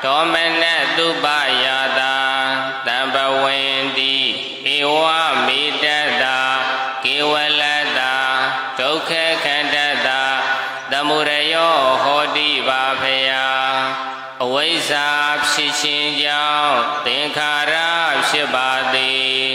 Đô mê nè tu ba ya ta Tam ba wen đi Ewa mi đa ta Kiwa la ta Đô khê khăn đa ta Dhamu ra yo hô đi ba phê ya Away sa psi chin giao Tiên khá ra psi ba ti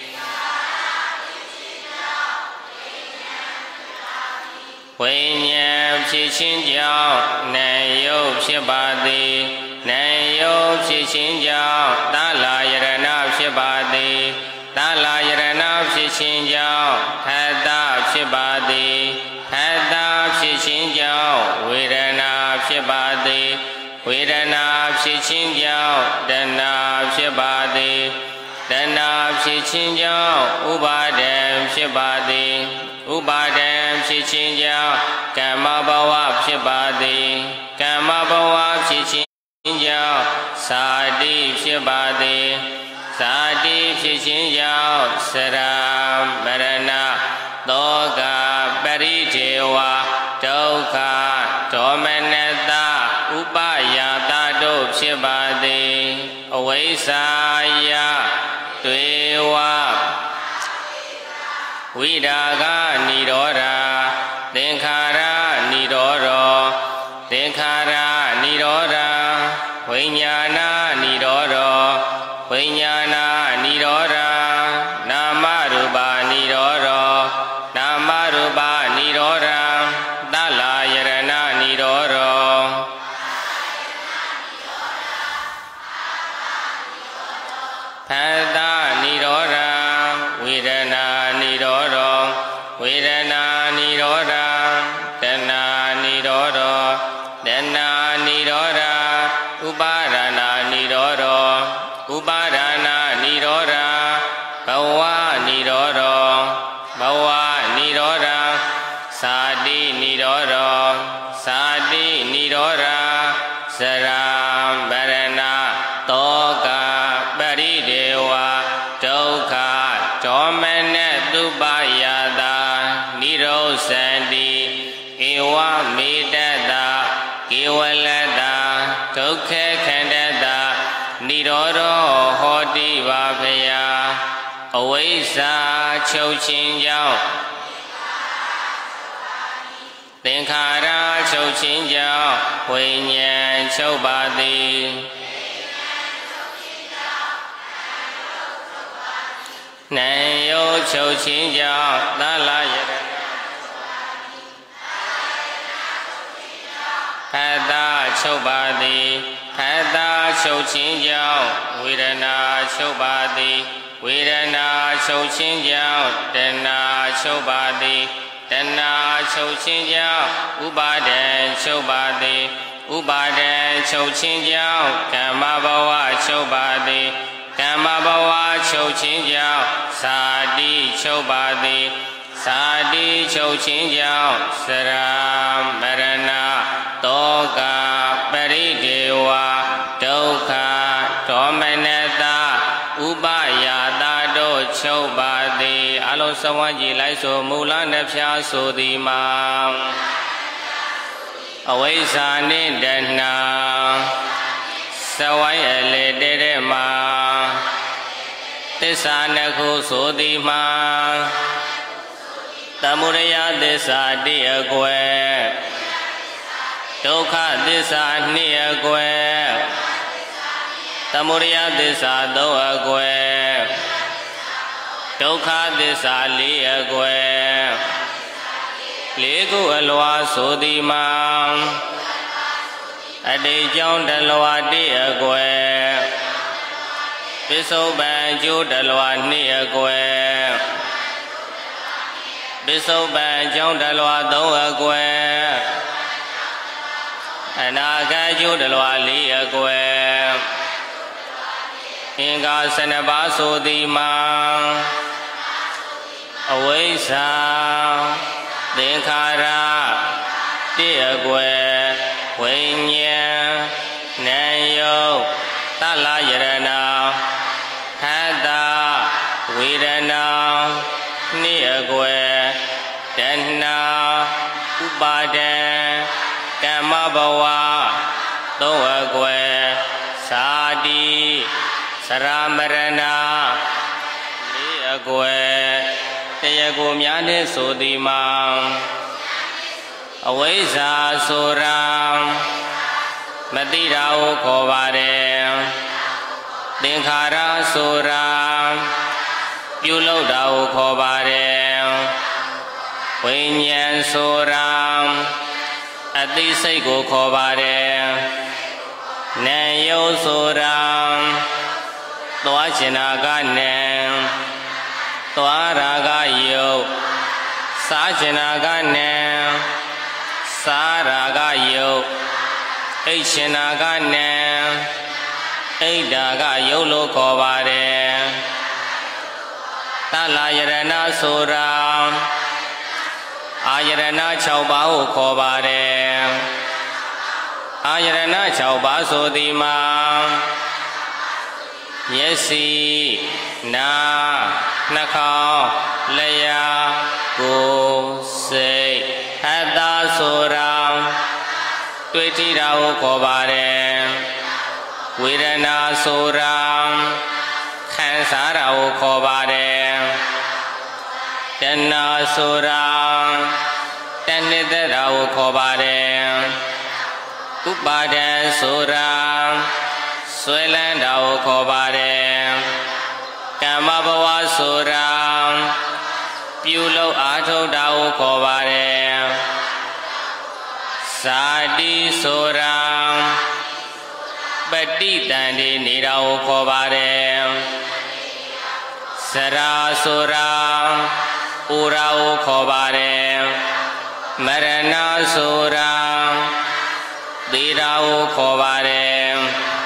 Huệ nhạc psi chin giao Nè yo psi ba ti Nè yo psi chin giao Ta la yarana psi ba ti Ta la yarana psi chin giao Thát ta psi ba ti Thát ta psi chin giao Virana psi ba ti Virana psi chin giao Dana psi ba ti Dana psi chin giao Ubadam psi ba ti Ubadam psi chin giao Kama bhava psi ba ti Kama bhava psi chin giao Sadi psi ba ti Sadi psi chin giao Saram Marana Toga Parideva Dukha Domanata Upayata Đô psi ba ti Awaisaya Tuewa Vidaga Nidora Tenkhara Nidoro Tenkhara Nidora Vinyana Nidoro Vinyana Nidora Namarupa Nidoro Namarupa Nidora Dalayarana Nidoro Phata Nidora Vedana Nidoro Vedana Nidora Dana Nidoro Dana Nidora Upadana Nidoro Upadana Nidora Bhava Nidoro Bhava Nidora Sadi Nidoro Sadi Nidora Saram Varana Toga Parideva Dukha Domana Dubayada Nirosandi Ewa Medada Kiwalada Dukha Khandada Nidoro Hodi Vabhaya Awisa Chau Chin Giao Tenkhara Chau Chin Giao Huệ Nhan Chau Ba Ti Nè yo Chau Chin Giao Ta la yarana Phata Chau Ba Ti Phata Chau Chin Giao Virana Chau Ba Ti Virana Chau Chin Giao Dana Chau Ba Ti Dana Chau Chin Giao Upadan Chau Ba Ti Upadan Chau Chin Giao Kama bhava Chau Ba Ti Kama bhava Chau Chin Giao Sadi Chau Ba Ti Sadi Chau Chin Giao Saram Marana Toga Parideva Dukha Domanata Upayata Đô Chau Ba Ti A lô sa quan gì lại số mù la nếp xa số đi mà Awisa ni dana Sawai ele dede ma Tisa nekhu số đi mà Tamuraya tisa đi ở quê Dukha tisa ni ở quê Tamuraya tisa đô ở quê Dukha tisa li ở quê Lý cụ ở loa số đi mà Ở đây trong đàn loa đi ở quê Bí sâu bàn chú đàn loa ni ở quê Bí sâu bàn trong đàn loa tông ở quê Ở nà ca chú đàn loa lý ở quê Hiện ca sanh bá số đi mà Away sa Tenkhara Đi ở quê Huệ Nha Nè yo Ta la yarana Hata Virana Ni ở quê Dana Upada Kama bhava Tô ở quê đi sara marana lý quê tây cô nhã đến số đi mang với sa sura mất đi đâu khó bà đê tiếng khá ra sura yêu lâu đâu khó bà đê với nhân sura ati say cô khó bà đê nên yêu sura toa china ga nên toa ra ga yêu sa china ga nên sa ra ga yêu ai china ga nên ai đa ga yêu lo khó bà đê ta la yarana sura ayarana chau bao khó bà đê ayarana chau ba so di ma yesi na nakha laya ko se hada sura tuệ tri đạo khó bà đê vedana sura khan sa đạo khó bà đê Tanna sura Tannita đạo khó bà đê Upada sura Xuôi lan đạo khó bà đê Kama bhava sura Piu lâu á thâu đạo khó bà đê Sadi sura Bati tandi ni đạo khó bà đê Sara sura Urao khó bà đê Marana sura Đi rao khó bà đê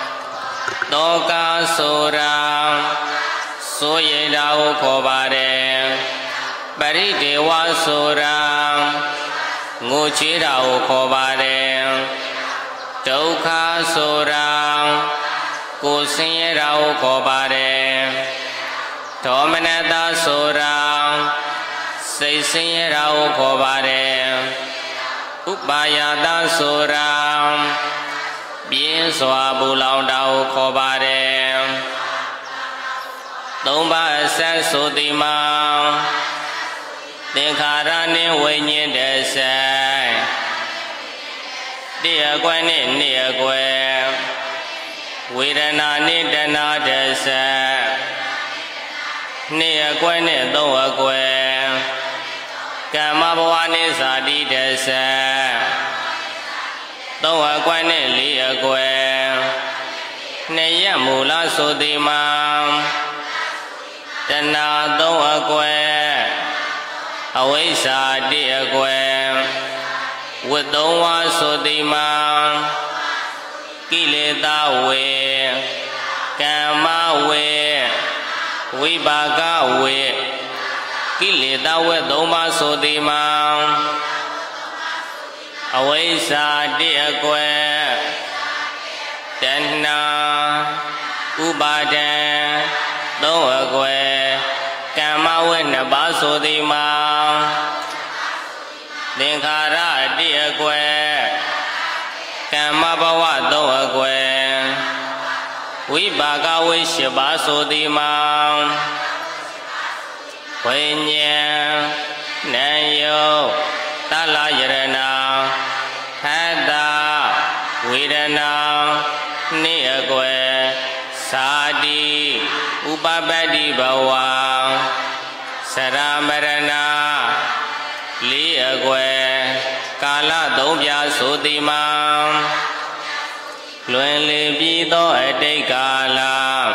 Toka sura Soye rao khó bà đê Bari dewa sura Ngô chế rao khó bà đê Châu kha sura Cô sinh rao khó bà đê Thọ manata sura Xây sinh rao khó bà đê Upayata sura Biến xóa bù lòng đau khó bà đê Tông ba sát số tì ma Tiếng khá ra nên quay nhiên đề xe Địa quay nên địa quay Vedana nên đana đề xe Địa quay nên tông quay Kama bhava nên sa đi đề xe Tông quay nên lý quay Nên yá mù la số tì ma Đana tông quay Away sa đi quay Vượt tông hoa số tì ma Kỳ lê ta huệ Kama huệ Vibhaga huệ Kỳ lê ta huệ tông ba số tì ma Away sa đi quay Đana Upada tông quay Kama huệ nà ba số tì ma Tiếng khá ra đi quay Kama bhava tông quay Vibhaga huệ shiva ba số tì ma Huệ nhiên Nan yêu Ta la yarana Hada Vedana Ni quay Sa đi Upapati bhava Sara marana Lý quay Cả la tông bia số tì ma Luân lý bí tố ở đây cả la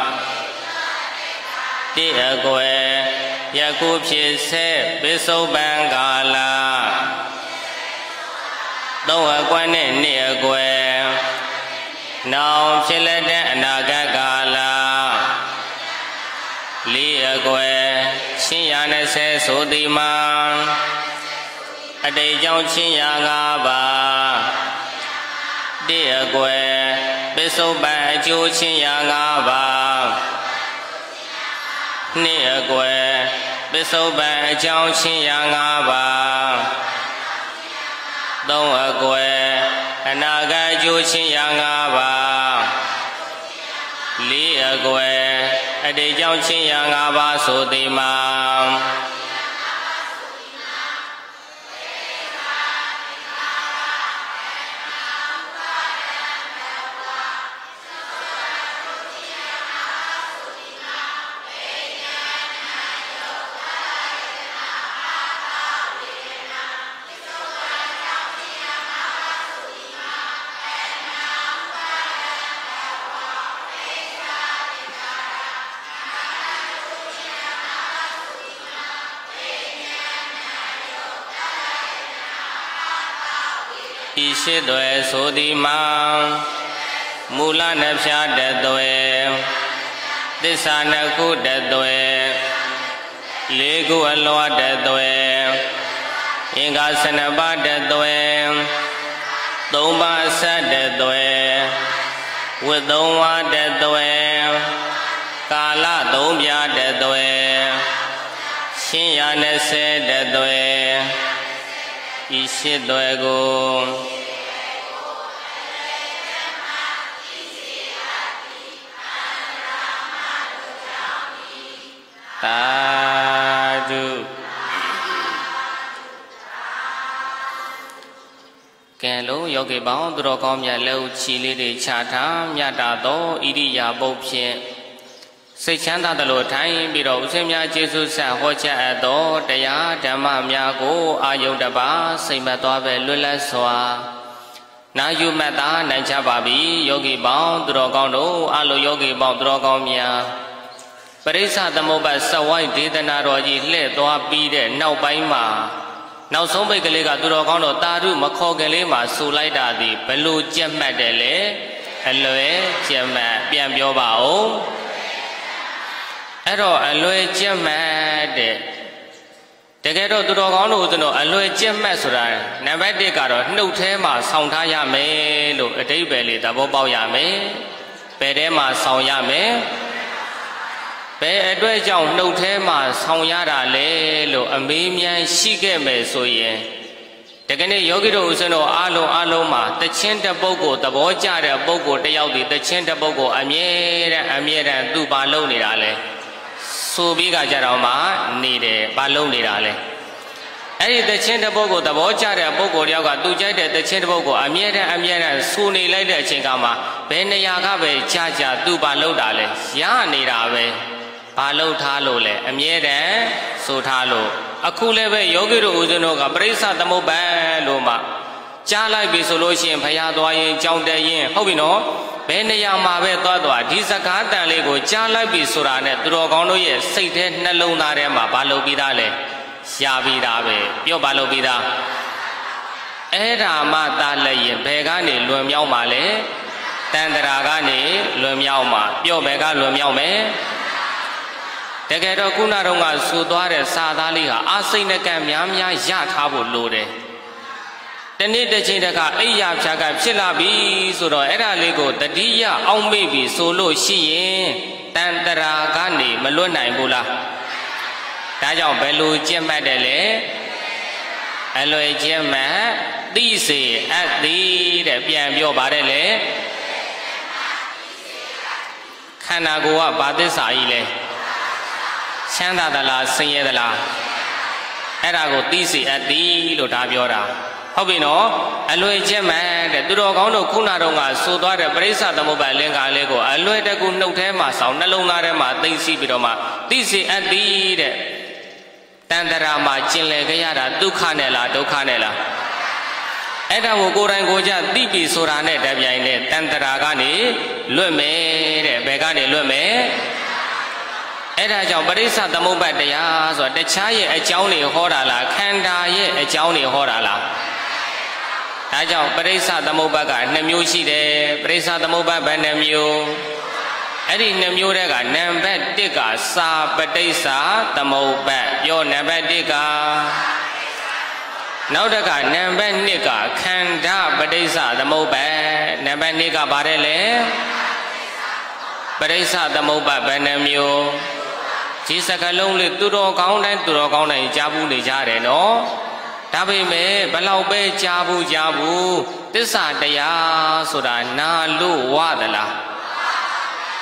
Đi quay Yà cụ phía xe Bế sâu bàn cả la Tông quay nên ni quay Nào phía lệ đen nà cả la Lý quay Xin yà nè xe số tì ma Ở đây trong xin yà ngà bà Đi quay Bế sâu bàn chú xin yà ngà bà Ni quay Bế sâu bàn trong xin yà ngà bà Tông quay Nà gà chú xin yà ngà bà Lý quê để trong chi yang ngã ba số tì mà Ý tuệ số đi mang mù la nập xa đẹp tuệ tê xa nập khu đẹp tuệ lê khu aloa loa đẹp tuệ yên gà xa nập ba đẹp tuệ tông ba xa đẹp tuệ vượt tông hoa đẹp tuệ ca la tông bia đẹp tuệ xin ya nè xe đẹp tuệ ý tuệ cô ta du kẻ lũ yogi bảo tôi con nhà lâu chỉ lý để trả thá nhà trả tố ý đi nhà bốc xe xây chán ta tờ lộ thái bị đổ xem nhà Jesus xã hội cha tố để giá để mà nhà của ai dùng đã bá xây mà toa về luôn là xóa na yu mà ta này cha bà bí yogi bảo tôi con đủ alo yogi bảo tôi con nhà Parisa tamo ba sawai dedana ro ji hle twa pi de naw pai ma naw song pai kale ka tu ro kaung do ta ru ma khaw kan le ma su lai da ti balo jet mat de le alwe jet mat pian pyo ba aung ai ro alwe jet mat de takae do tu ro kaung do chuno alwe jet mat soda number 1 ka ro hnau the ma saung tha ya me lo adaibai le thabo pauk ya me pe the ma saung ya me bé ở trong đầu thế mà xong ra đã lẽ lo âm mỹ miên xí cái mẹ soi thế cái này yogi đồ sơn đồ alo mà tất nhiên đã bao gồm đã bao cha đã bao gồm đã yêu thì tất nhiên đã bao gồm âm nhẹ ra tu ba lâu này đã lẽ số bi cả cha đâu mà nị để ba lâu này đã lẽ ấy tất nhiên đã bao gồm đã bao cha đã bao gồm yêu cả tu trái đã tất nhiên đã bao gồm âm nhẹ ra số này lấy để chuyện cả mà bé này ya cả về cha tu ba lâu đã lẽ ya này đã về ba lâu tha lô le âm nhẹ ra số tha lô aku le về yogi đồ uzono ka parisa tamo ba lô mà cha lại bị số lô xin phải toa yin trong đại yin hậu bị nó bé này ya mà về toa đi sa cá tàn lệ của cha lại bị số ra nè tôi con nó ye xây thế nát lâu na đấy mà ba lâu bị đa le xa bị đa về biểu ba lâu bị đa ấy ra mà ta lấy yin bé cái này luôn nhau mà le tan ra cái này luôn nhau mà biểu bé cái luôn nhau mấy thế cái đó cũng là đồng ngã số toa để xa ta li ha asing này cái miếng miếng giá tháo bộ lô đấy thế nên để trên cái ấy ya phải cáiဖြစ်là bị số đó ấy là lấy của tất đi ya ông mới bị số lô xí yên tan ra cái này mà luôn này bù la ta chọn bé lô chiêm mẹ để lấy lô chiêm mẹ đi xì đi để biển biểu bà để lấy khăn nào của bà để xài lấy chán ta là sinh nhật là ai ra có tí gì tí lo đã biểu ra hậu bị nó aloi chết mà để tôi đó có nó cũng là đồng à số đó để parisa tamo ba lên cái lấy của aloi để cũng nấu thế mà sáu nát lâu na để mà tinh si bị đó mà tí gì tí để tan ra mà trên lấy cái gì đó dukha này là ai ra một cô đang cô cha tí bị số ra này để vậy này tan ra cái này luôn mẹ để bé cái này luôn mẹ ấy ra trong parisa tamo ba để ya rồi để trái ye cháu này ho ra là khanda ye cháu này ho ra là ai trong parisa tamo ba cái năm nhiêu chi đấy parisa tamo ba bao năm nhiêu ấy đi năm nhiêu đấy cả năm ba tiết cả sa parisa tamo ba yo năm ba tiết cả nấu đấy cả năm ba tiết cả khanda parisa tamo ba năm ba tiết cả ba đấy lẽ parisa tamo ba bao năm nhiêu chỉ sẽ cái lông liệt tu đo cao này cha bu để cha để nó đã bị mẹ bắt lâu bé cha bu tết sa đại số đà na lu hoa đó là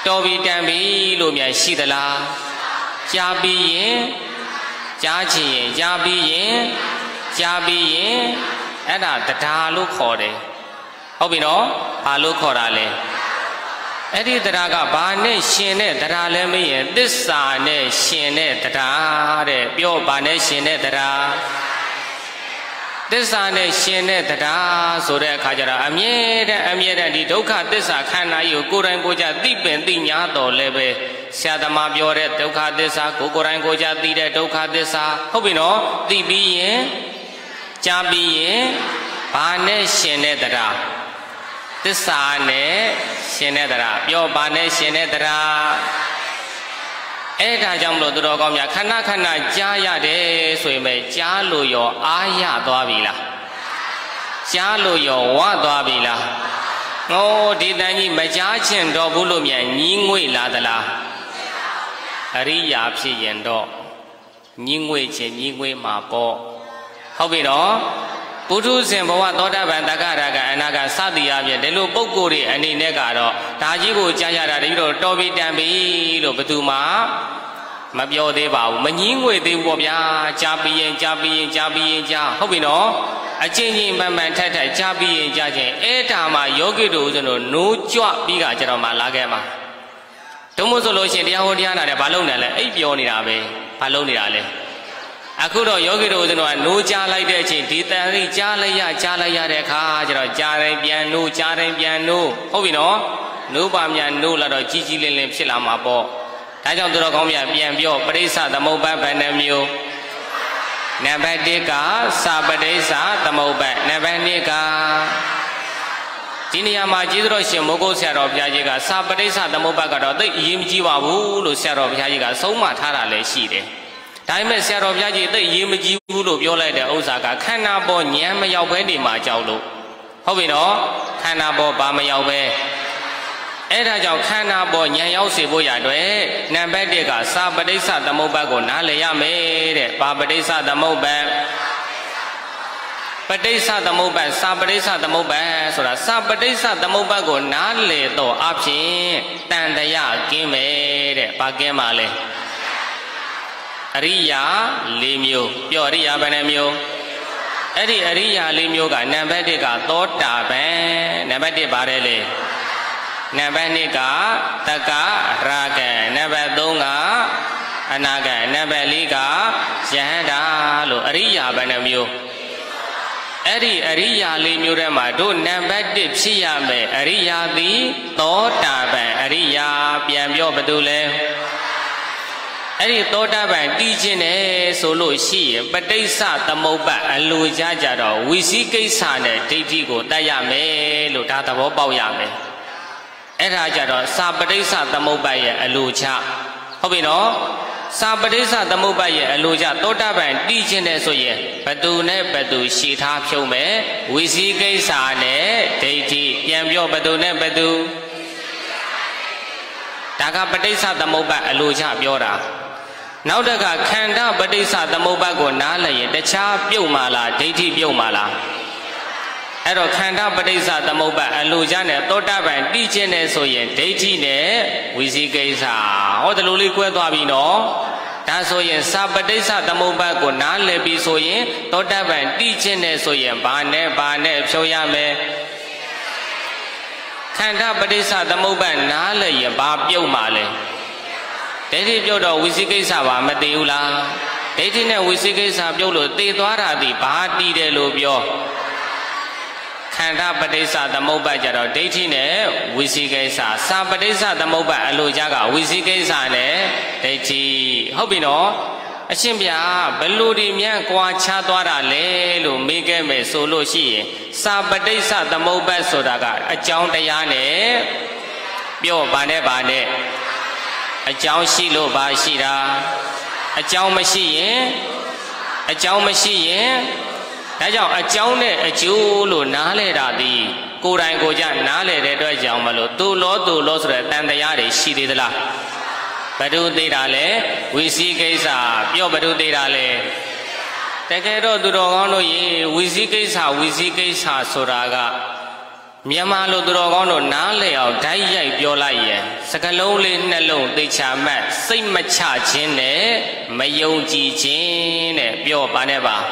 တော်ပြီတန်ပြီလို့များရှိသလားကြားပြီးရင်ကြားချင်ရင်ကြားပြီးရင်ကြားပြီးရင်အဲ့ဒါတရားလို့ခေါ်တယ်ဟုတ်ပြီနော်ဘာလို့ခေါ်တာလဲအဲ့ဒီတရားကဘာနဲ့ရှင်တဲ့တရားလဲမရင်သစ္စာနဲ့ရှင်တဲ့တရားတဲ့ပြောဘာနဲ့ရှင်တဲ့တရားသစ္စာနဲ့ရှင်တဲ့တရားဆိုတဲ့အခါကျတော့အမြဲတမ်းဒီဒုက္ခသစ္စာခန္ဓာကြီးကိုကိုယ်တိုင်ကိုယ်ကြသိပင်သိညာတော်လည်းပဲဆရာသမားပြောတဲ့ဒုက္ခသစ္စာကိုယ်တိုင်ကိုယ်ကြသိတဲ့ဒုက္ခသစ္စာဟုတ်ပြီနော်သိပြီးရင်ကြားပြီးရင်ဘာနဲ့ရှင်တဲ့တရားသစ္စာနဲ့ရှင်တဲ့တရားပြောဘာနဲ့ရှင်တဲ့တရားအဲ့ဒါကြောင့်မလို့သူတော်ကောင်းများခဏခဏကြားရတယ်ဆိုရင်ပဲကြားလို့ရောအားရသွားပြီလားကြားလို့ရောဝသွားပြီလားဟောဒီတန်ကြီးမကြားချင်တော့ဘူးလို့မြန်ညီးငွေ့လာသလားအရိယာဖြစ်ရင်တော့ညီးငွေ့ခြင်းညီးငွေ့မှာပေါ့ဟုတ်ပြီနော်ပုထုဇဉ်ဘဝသောတာပန်တက္ကရာကအနာကစသည်အပြင်ဒီလိုပုဂ္ဂိုလ်တွေအနေနဲ့ကတော့ဒါကြီးကိုကြားရတာတည်းတော့တော်ပြီတန်ပြီလို့ဘယ်သူမှမပြောသေးပါဘူးမငင်းငွေသေးဘူးပေါ့ဗျာကြားပြီးရင်ကြားဟုတ်ပြီနော်အချင်းချင်းမှန်မှန်ထက်ကြားပြီးရင်ကြားချင်းအဲ့ဒါမှယောဂီတို့ဦးဇင်းတို့နိုးကြွပြီးကကျတော့မှလာခဲ့မှာတုံးမို့ဆိုလို့ရှိရင်တရားဟောတရားနာတယ်ဘာလုပ်နေလဲအိပ်ပြောနေတာပဲဘာလုပ်နေတာလဲအခုတော့ယောဂီတို့ဦးဇင်းတို့ကနိုးကြားလိုက်တဲ့အချိန်ဒီတန်လေးကြားလိုက်ရတဲ့အခါကျတော့ကြားတိုင်းပြန်နိုးဟုတ်ပြီနော်နိုးပါမြန်နိုးလာတော့ကြီးလင်းဖြစ်လာမှာပေါ့ဒါကြောင့်သူတော်ကောင်းများပြန်ပြောပရိစ္ဆသမုပ္ပါဒ်ဘယ်နှမျိုးနံပါတ်1ကစာပရိစ္ဆသမုပ္ပါဒ်နံပါတ်2ကဒီနေရာမှာကျေးဇူးတော်ရှင်မိုးကုတ်ဆရာတော်ဘုရားကြီးကစာပရိစ္ဆသမုပ္ပါဒ်ကတော့သိအရေးမကြီးပါဘူးလို့ဆရာတော်ဘုရားကြီးကဆုံးမထားတာလည်းရှိတယ်ဒါပေမဲ့ဆရာတော်ဘုရားကြီးသိအရေးမကြီးဘူးလို့ပြောလိုက်တဲ့ဥစ္စာကခန္ဓာပေါ်ဉာဏ်မရောက်ဘဲနေမှာကြောက်လို့ဟုတ်ပြီနော်ခန္ဓာပေါ်ဘာမရောက်ဘဲအဲ့ဒါကြောင့်ခန္ဓာပေါ်ဉာဏ်ရောက်စေဖို့ရအတွက်နံပါတ်1ကစာပရိစ္ဆသမုပ္ပါဒ်ကိုနားလည်ရမယ်တဲ့ဘာပရိစ္ဆသမုပ္ပါဒ်ပဋိစ္စသမုပ္ပါဒ်စာပဋိစ္စသမုပ္ပါဒ်ဆိုတာစာပဋိစ္စသမုပ္ပါဒ်ကိုနားလည်တော့အဖြစ်တန်တရားကင်းမယ်တဲ့ဘာကင်းပါလဲအရိယာ၄မျိုးပြောအရိယာဘယ်နှမျိုးအဲ့ဒီအရိယာ၄မျိုးကနံပါတ်1ကသောတာပန်နံပါတ်1ပါတယ်လေနံပါတ်2ကတက္ကရာဂံနံပါတ်3ကအနာဂံနံပါတ်4ကယဟန္တာလို့အရိယာဘယ်နှမျိုးအဲ့ဒီအရိယာ၄မျိုးထဲမှာတို့နံပါတ်1ဖြစ်ရမယ်အရိယာသည်သောတာပန်အရိယာပြန်ပြောဘယ်သူလဲအဲ့ဒီသောတာပန်တည်ခြင်းနဲ့ဆိုလို့ရှိရင်ပဋိစ္စသမုပ္ပါဒ်အလိုကြတော့ဝိသိကိစ္စနဲ့ဒိဋ္ဌိကိုတတ်ရမယ်လို့ဒါသဘောပေါက်ရမယ်အဲ့ဒါကြတော့စာပဋိစ္စသမုပ္ပါဒ်ရဲ့အလိုချဟုတ်ပြီနော်စာပဋိစ္စသမုပ္ပါဒ်ရဲ့အလိုချသောတာပန်တည်ခြင်းနဲ့ဆိုရင်ဘသူနဲ့ဘသူရှည်ထားဖြုံးမယ်ဝိသိကိစ္စနဲ့ဒိဋ္ဌိပြန်ပြောဘသူနဲ့ဘသူဒါကပဋိစ္စသမုပ္ပါဒ်အလိုချပြောတာနောက်တကခန္ဓာပဋိစ္စသမုပ္ပါဒ်ကိုနားလည်ရင်တခြားပြုတ်မှလားဒိဋ္ဌိပြုတ်မှလားအဲ့တော့ခန္ဓာပဋိစ္စသမုပ္ပါဒ်အလိုချနဲ့သောတာပန်တည်ခြင်းနဲ့ဆိုရင်ဒိဋ္ဌိနဲ့ဝိသိကိစ္စဟောဒီလိုလေးကွဲသွားပြီနော်ဒါဆိုရင်စာပဋိစ္စသမုပ္ပါဒ်ကိုနားလည်ပြီဆိုရင်သောတာပန်တည်ခြင်းနဲ့ဆိုရင်ဘာနဲ့ဖြုံးရမယ်ခန္ဓာပဋိစ္စသမုပ္ပါဒ်နားလည်ရင်ဘာပြုတ်မှလဲဒိဋ္ဌိပြုတ်တော့ဝိသိကိစ္စပါမသိဘူးလားဒိဋ္ဌိနဲ့ဝိသိကိစ္စပြုတ်လို့သိသွားတာဒီဘာတည်တယ်လို့ပြောခန္ဓာပဋိစ္စသမုပ္ပါဒ်ကြတော့ဒိဋ္ဌိနဲ့ဝိသိကိစ္စစာပဋိစ္စသမုပ္ပါဒ်အလိုကြကဝိသိကိစ္စနဲ့ဒိဋ္ဌိဟုတ်ပြီနော်အရှင်ဗျာဘလို့ဒီမြန်ကွာခြားသွားတာလဲလို့မေးခဲ့မယ်ဆိုလို့ရှိရင်စာပဋိစ္စသမုပ္ပါဒ်ဆိုတာကအကြောင်းတရားနဲ့ပြောပါနဲ့အကြောင်းရှိလို့ပါရှိတာအကြောင်းမရှိရင်ဒါကြောင့်အကြောင်းနဲ့အကျိုးလို့နားလဲတာဒီကိုယ်တိုင်ကိုယ်ကြနားလဲတဲ့အတွက်ကြောင့်မလို့သူလောဆိုတဲ့တန်တရားတွေရှိသေးသလားဘဒုသေးတာလဲဝိသိကိစ္စပြောဘဒုသေးတာလဲတကယ်တော့သူတော်ကောင်းတို့ရေဝိသိကိစ္စဆိုတာကမြန်မာလိုသူတော်ကောင်းတို့နားလည်အောင်ဓာတ်ရိုက်ပြောလိုက်ရင်စကလုံးလေးနှလုံးသိချမှတ်စိတ်မချခြင်းနဲ့မယုံကြည်ခြင်းတဲ့ပြောပါနဲ့ပါ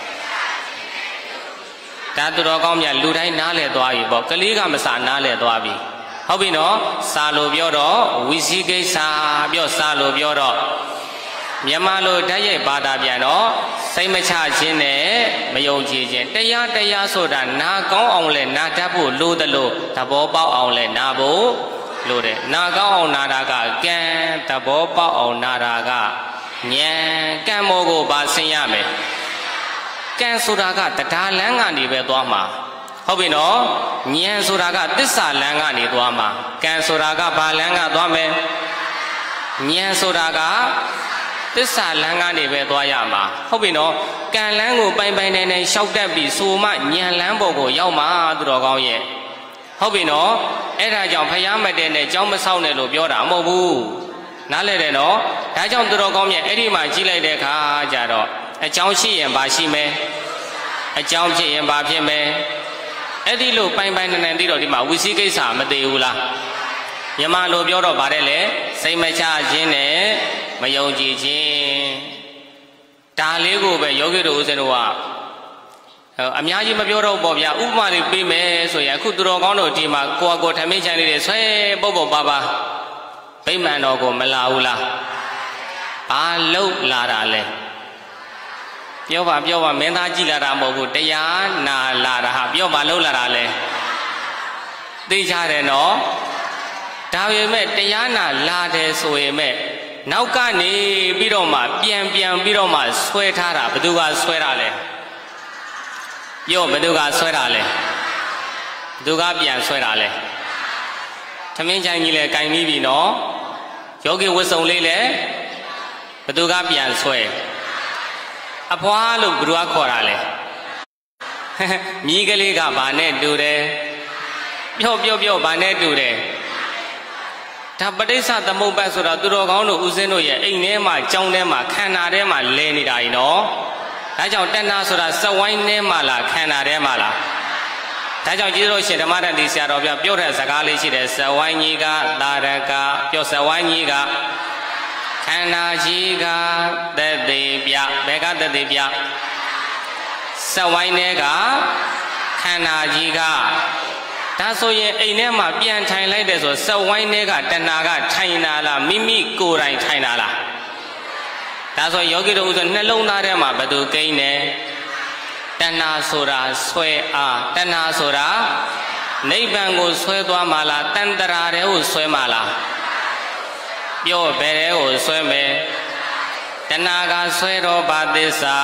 ဒါသူတော်ကောင်းများလူတိုင်းနားလည်သွားပြီပေါ့ကလေးကမစာနားလည်သွားပြီဟုတ်ပြီနော်စာလိုပြောတော့ဝီစီကိစ္စပြောစာလိုပြောတော့မြန်မာလိုဓာတ်ရိုက်ဘာသာပြန်တော့စိတ်မချခြင်းနဲ့မယုံကြည်ခြင်းတရားဆိုတာနာကောင်းအောင်လဲနာတတ်ဖို့လိုတယ်လို့သဘောပေါက်အောင်လဲနာဖို့လိုတယ်နာကောင်းအောင်နာတာကကံသဘောပေါက်အောင်နာတာကဉာဏ်ကံမောကိုပါဆင်းရမယ်ကံဆိုတာကတရားလမ်းကနေပဲသွားမှာဟုတ်ပြီနော်ဉာဏ်ဆိုတာကသစ္စာလမ်းကနေသွားမှာကံဆိုတာကဘာလမ်းကသွားမယ်ဉာဏ်ဆိုတာကသစ္စာလမ်းကနေပဲသွားရမှာဟုတ်ပြီနော်ကံလမ်းကိုပိုင်ပိုင်နိုင်နိုင်ရှောက်တတ်ပြီးဆိုမှဉာဏ်လမ်းပေါ်ကိုရောက်မှာသူတော်ကောင်းရဲ့ဟုတ်ပြီနော်အဲ့ဒါကြောင့်ဖယားမတဲနဲ့ကြောင်းမဆောက်နဲ့လို့ပြောတာမဟုတ်ဘူးနားလဲတယ်နော်ဒါကြောင့်သူတော်ကောင်းရဲ့အဲ့ဒီမှာကြည့်လိုက်တဲ့အခါကျတော့အကြောင်းရှိရင်ဘာရှိမယ်အကြောင်းဖြစ်ရင်ဘာဖြစ်မယ်အဲ့ဒီလိုပိုင်ပိုင်နိုင်နိုင်သိတော့ဒီမှာဝီစီကိစ္စမသေးဘူးလားမြန်မာလိုပြောတော့ဗါတဲ့လေစိတ်မချခြင်းနဲ့မယုံကြည်ခြင်းဒါလေးကိုပဲယောဂီတို့ဦးဇင်းတို့ကအများကြီးမပြောတော့ပေါ့ဗျာဥပမာတွေပေးမယ်ဆိုရင်အခုသူတော်ကောင်းတို့ဒီမှာကိုထမင်းချမ်းလေးတွေဆွဲပုတ်ပုတ်ပါပါဗိမာန်တော်ကိုမလာဘူးလားဘာလို့လာတာလဲပြောပါမင်းသားကြည့်လာတာမဟုတ်ဘူးတရားနာလာတာဟာပြောပါလို့လာတာလဲသိကြတယ်နော်ဒါပေမဲ့တရားနာလာတယ်ဆိုရင်မဲ့နောက်ကနေပြီးတော့မှပြန်ပြီးတော့မှဆွဲထားတာဘယ်သူကဆွဲတာလဲပြောဘယ်သူကဆွဲတာလဲဘယ်သူကပြန်ဆွဲတာလဲသမင်းချိုင်ကြီးလဲကင်ပြီးပြီနော်ယောဂီဝတ်စုံလေးလဲဘယ်သူကပြန်ဆွဲအဖွားလို့ဘယ်သူကခေါ်တာလဲမြီးကလေးကဘာနဲ့တူတယ်ပြောဘာနဲ့တူတယ်ဒါပဋိစ္စသမုပ္ပါဆိုတာသူတော်ကောင်းတို့ဦးဇင်းတို့ရဲ့အိမ်ထဲမှာကြောင်းထဲမှာခန္ဓာထဲမှာလဲနေတာကြီးနော်ဒါကြောင့်တဏှာဆိုတာစက်ဝိုင်းထဲမှာလားခန္ဓာထဲမှာလားဒါကြောင့်ကျေးဇူးတော်ရှင်ဓမ္မတန်တီဆရာတော်ပြောတဲ့စကားလေးရှိတယ်စက်ဝိုင်းကြီးကတာရကပြောစက်ဝိုင်းကြီးကခန္ဓာကြီးကသက်သေးပြဘယ်ကသက်သေးပြစက်ဝိုင်းထဲကခန္ဓာကြီးကဒါဆိုရင်အိမ်ထဲမှာပြန်ထိုင်လိုက်တယ်ဆိုစက်ဝိုင်းထဲကတဏှာကထိုင်တာလားမိမိကိုယ်တိုင်ထိုင်တာလားဒါဆိုယောဂီတို့ဥစ္စာနှလုံးသားထဲမှာဘယ်သူကိန်းတယ်တဏှာဆိုတာဆွဲအားတဏှာဆိုတာနိဗ္ဗာန်ကိုဆွဲသွားမှာလားတန်တရာတွေကိုဆွဲမှာလားပြောဘယ်တွေကိုဆွဲမယ်တဏှာကဆွဲတော့ဘာသစ္စာ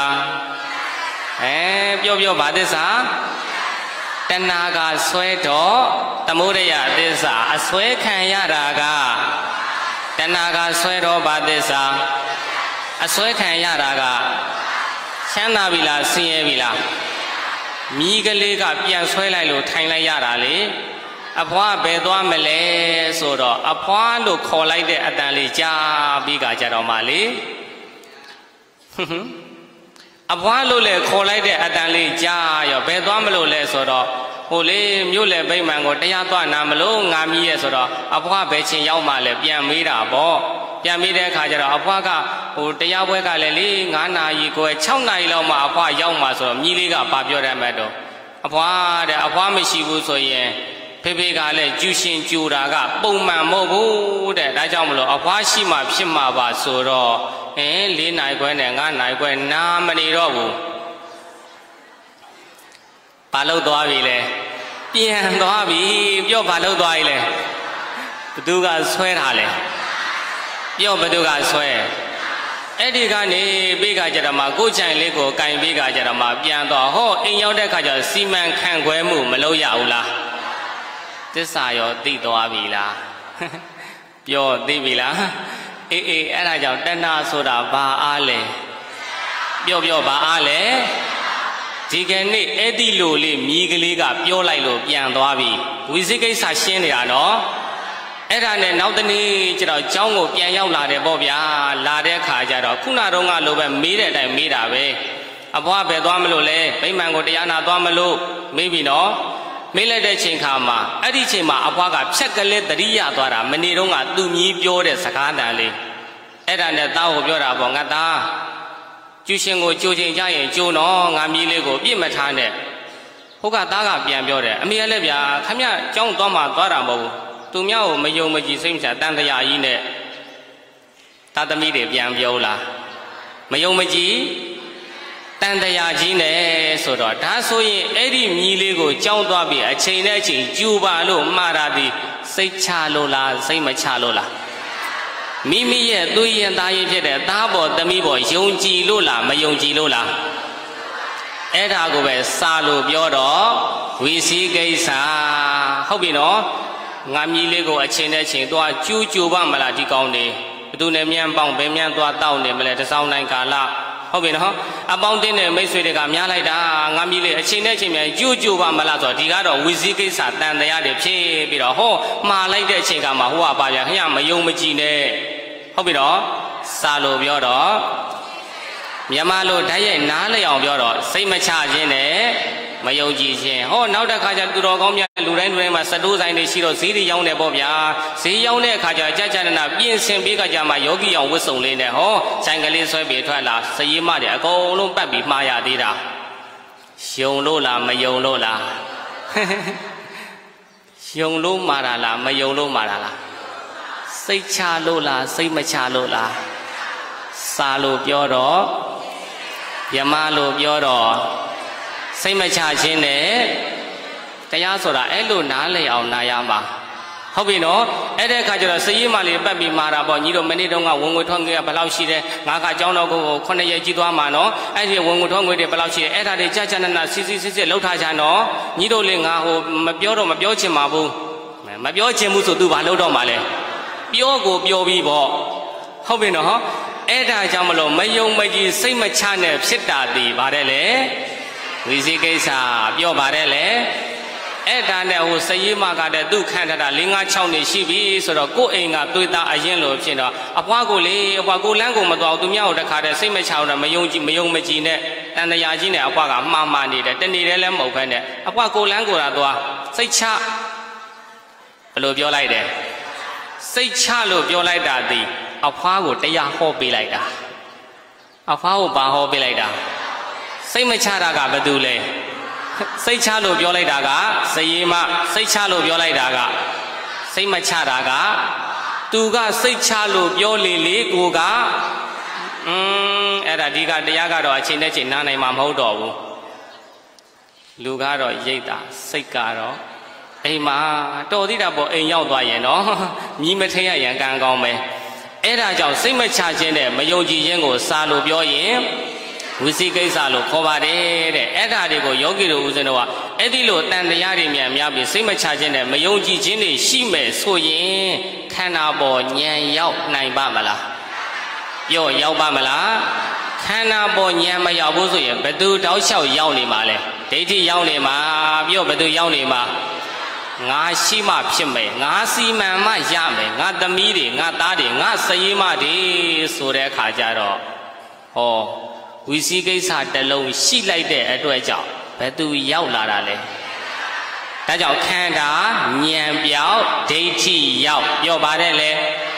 ပြောဘာသစ္စာတဏှာကဆွဲတော့သမုဒယသစ္စာအဆွဲခံရတာကတဏှာကဆွဲတော့ဘာသစ္စာအဆွဲခံရတာကချမ်းသာပြီလားဆင်းရဲပြီလားမြီးကလေးကပြန်ဆွဲလိုက်လို့ထိုင်လိုက်ရတာလေအဖွားဘယ်သွားမလဲဆိုတော့အဖွားလို့ခေါ်လိုက်တဲ့အတန်လေးကြားပြီးကြတော့မှလေအဖွားလို့လေခေါ်လိုက်တဲ့အတန်လေးကြားရောဘယ်သွားမလို့လဲဆိုတော့ဟိုလေမြို့လေဗိမာန်ကိုတရားသွားနာမလို့ငါမြည်ရဲ့ဆိုတော့အဖွားဘယ်ချင်းရောက်မှလဲပြန်မေးတာပေါ့ပြန်မေးတဲ့အခါကျတော့အဖွားကဟိုတရားပွဲကလည်းလေ9နာရီကို6နာရီလောက်မှအဖွားရောက်မှဆိုတော့မြည်လေးကပါပြောတယ်မဲ့တော့အဖွားတဲ့အဖွားမရှိဘူးဆိုရင်ဖေဖေကလည်းကျူရှင်ကျူတာကပုံမှန်မဟုတ်ဘူးတဲ့ဒါကြောင့်မလို့အဖွားရှိမှဖြစ်မှာပါဆိုတော့4နာရီခွဲနဲ့9နာရီခွဲနာမနေတော့ဘူးဘာလို့သွားပြီလဲပြန်သွားပြီပြောဘာလို့သွားပြီလဲဘသူကဆွဲတာလဲပြောဘသူကဆွဲအဲ့ဒီကနေပြီးခါကျတော့မှကိုချိုင်လေးကိုကင်ပြီးခါကျတော့မှပြန်တော့ဟောအိမ်ရောက်တဲ့ခါကျတော့စီမံခန့်ခွဲမှုမလုပ်ရဘူးလားသစ္စာရောသိသွားပြီလားပြောသိပြီလားအေးအဲ့ဒါကြောင့်တဏှာဆိုတာဘာအားလဲပြောဘာအားလဲဒီကနေ့အဲ့ဒီလိုလေးမြည်ကလေးကပြောလိုက်လို့ပြန်သွားပြီဝိသိကိစ္စရှင်းနေတာနော်အဲ့ဒါနဲ့နောက်တနေ့ကျတော့ကျောင်းကိုပြန်ရောက်လာတယ်ပေါ့ဗျာလာတဲ့ခါကျတော့ခုနတုန်းကလိုပဲမေးတဲ့အတိုင်းမေးတာပဲအဖွားဘယ်သွားမလို့လဲဗိမာန်ကိုတရားနာသွားမလို့မေးပြီနော်မေးလိုက်တဲ့ချိန်ခါမှာအဲ့ဒီချိန်မှာအဖွားကဖြက်ကလေးတတိယသွားတာမနေ့တုန်းကသူ့မြည်ပြောတဲ့စကားတန်လေးအဲ့ဒါနဲ့သားကိုပြောတာပေါ့ငါသားကျူရှင်ကိုကြိုချိန်ကြရင်ကြိုနော်ငါမြည်လေးကိုပြစ်မထားနဲ့ဟုတ်ကသားကပြန်ပြောတယ်အမေလည်းဗျာခမကြောင်းသွားမှသွားတာမဟုတ်ဘူးသူများကိုမယုံမကြည်စိတ်မချတန်တရားကြီးနဲ့သားသမီးတွေပြန်ပြောလားမယုံမကြည်တန်တရားကြီးနဲ့ဆိုတော့ဒါဆိုရင်အဲ့ဒီမြည်လေးကိုကြောင်းသွားပြီးအချိန်နဲ့အချိန်ကျူပါလို့မှားတာဒီစိတ်ချလို့လားစိတ်မချလို့လားမိမိရဲ့သူ့ရင်သားရင်ဖြစ်တဲ့သားပေါ်သမီးပေါ်ယုံကြည်လို့လားမယုံကြည်လို့လားအဲ့ဒါကိုပဲစာလို့ပြောတော့ဝီစီကိစ္စဟုတ်ပြီနော်ငါမြည်လေးကိုအချိန်နဲ့အချိန်သွားကျူပါမလားဒီကောင်းနေဘသူနဲ့မြန်ပေါင်းဘယ်မြန်သွားတောက်နေမလဲတစောင်းတိုင်းကာလဟုတ်ပြီနော်အပေါင်းတင်းတဲ့မိတ်ဆွေတွေကများလိုက်တာငါမြည်လေးအချိန်နဲ့အချိန်မြန်ကျူပါမလားဆိုတော့ဒီကတော့ဝီစီကိစ္စတန်တရားတွေဖြစ်ပြီးတော့ဟောမှားလိုက်တဲ့အချိန်ကမှဟိုကပါဗျာခရမယုံမကြည်နဲ့ဟုတ်ပြီတော့စာလို့ပြောတော့မြန်မာလိုဓာတ်ရိုက်နားလည်အောင်ပြောတော့စိတ်မချခြင်းနဲ့မယုံကြည်ခြင်းဟောနောက်တစ်ခါကျသူတော်ကောင်းများလူတိုင်းမှာစတိုးဆိုင်တွေရှိတော့ဈေးတွေရောင်းတယ်ပေါ့ဗျာဈေးရောင်းတဲ့အခါကျကြကြနနာပြင်ဆင်ပေးကကြမှာယောဂီအောင်ဝတ်စုံလေးနဲ့ဟောဆိုင်ကလေးဆွဲပြီးထွက်လာစည်ရမတွေအကုန်လုံးပတ်ပြီးမှားရသေးတာယုံလို့လားမယုံလို့လားယုံလို့မှားတာလားမယုံလို့မှားတာလားစိတ်ချလို့လားစိတ်မချလို့လားစာလို့ပြောတော့ယမလို့ပြောတော့စိတ်မချခြင်းနဲ့တရားဆိုတာအဲ့လိုနားလည်အောင်နားရမှာဟုတ်ပြီနော်အဲ့တဲ့အခါကျတော့စည်ရည်မလေးပတ်ပြီးမှာတာပေါ့ညီတို့မနေ့တုန်းကဝင်ငွေထွက်ငွေကဘယ်လောက်ရှိတယ်ငါကအကြောင်းတော်ကို9ရက်ကြီးသွားမှာနော်အဲ့ဒီဝင်ငွေထွက်ငွေတွေဘယ်လောက်ရှိတယ်အဲ့ဒါတွေကြာကြာနာနာစစ်လောက်ထားကြနော်ညီတို့လေးငါဟိုမပြောချင်ပါဘူးမပြောချင်ဘူးဆိုသူဘာလုပ်တော့မှာလဲပြောကိုပြောပြီးပေါ့ဟုတ်ပြီနော်အဲ့ဒါကြောင့်မလို့မယုံမကြည်စိတ်မချနဲ့ဖြစ်တာဒီပါတယ်လေဝီစီကိစ္စပြောပါတယ်လေအဲ့ဒါနဲ့ဟိုစည်မကတဲ့သူ့ခန့်ထတာ5-6နှစ်ရှိပြီဆိုတော့ကိုယ်အိမ်ကသွေးသားအရင်လို့ဖြစ်တော့အဖွားကိုလေအဖွားကိုလမ်းကိုမတော်သူများကိုတခါတည်းစိတ်မချတော့မယုံမကြည်နဲ့တန်တရားကြီးနဲ့အဖွားကမှားနေတယ်တနေ့တည်းလည်းမဟုတ်ဘဲနဲ့အဖွားကိုလမ်းကိုလာသွားစိတ်ချဘယ်လိုပြောလိုက်တယ်စိတ်ချလို့ပြောလိုက်တာဒီအဖွားကိုတရားဟောပေးလိုက်တာအဖွားကိုဘာဟောပေးလိုက်တာစိတ်မချတာကဘာတူလဲစိတ်ချလို့ပြောလိုက်တာကစည်မစိတ်ချလို့ပြောလိုက်တာကစိတ်မချတာကသူကစိတ်ချလို့ပြောလေကိုကအဲ့ဒါဒီကတရားကတော့အချိန်နဲ့ချိန်နားနိုင်မှာမဟုတ်တော့ဘူးလူကတော့ရိတ်တာစိတ်ကတော့အိမ်မှာတော်သေးတာပေါ့အိမ်ရောက်သွားရင်တော့မြည်မထိန်ရရန်ကံကောင်းပဲအဲ့ဒါကြောင့်စိတ်မချခြင်းနဲ့မယုံကြည်ခြင်းကိုစာလို့ပြောရင်ဝိသိကိစ္စလို့ခေါ်ပါတယ်တဲ့အဲ့ဒါတွေကိုယောဂီတို့ဦးဇင်းတို့ကအဲ့ဒီလိုတန်တရားတွေများများပြီးစိတ်မချခြင်းနဲ့မယုံကြည်ခြင်းတွေရှိမယ်ဆိုရင်ခန္ဓာပေါ်ဉာဏ်ရောက်နိုင်ပါမလားပြောရောက်ပါမလားခန္ဓာပေါ်ဉာဏ်မရောက်ဘူးဆိုရင်ဘယ်သူတောက်လျှောက်ရောက်နေမှာလဲဒိဋ္ဌိရောက်နေမှာပြောဘယ်သူရောက်နေမှာငါရှိမှဖြစ်မယ်ငါစီမံမှရမယ်ငါသမီးတွေငါသားတွေငါစည်မတွေဆိုတဲ့အခါကျတော့ဟောဝီစီကိစ္စတစ်လုံးရှိလိုက်တဲ့အတွက်ကြောင့်ဘယ်သူရောက်လာတာလဲဒါကြောင့်ခန္ဓာဉာဏ်ပြောက်ဒိဋ္ဌိရောက်ပြောပါတယ်လေ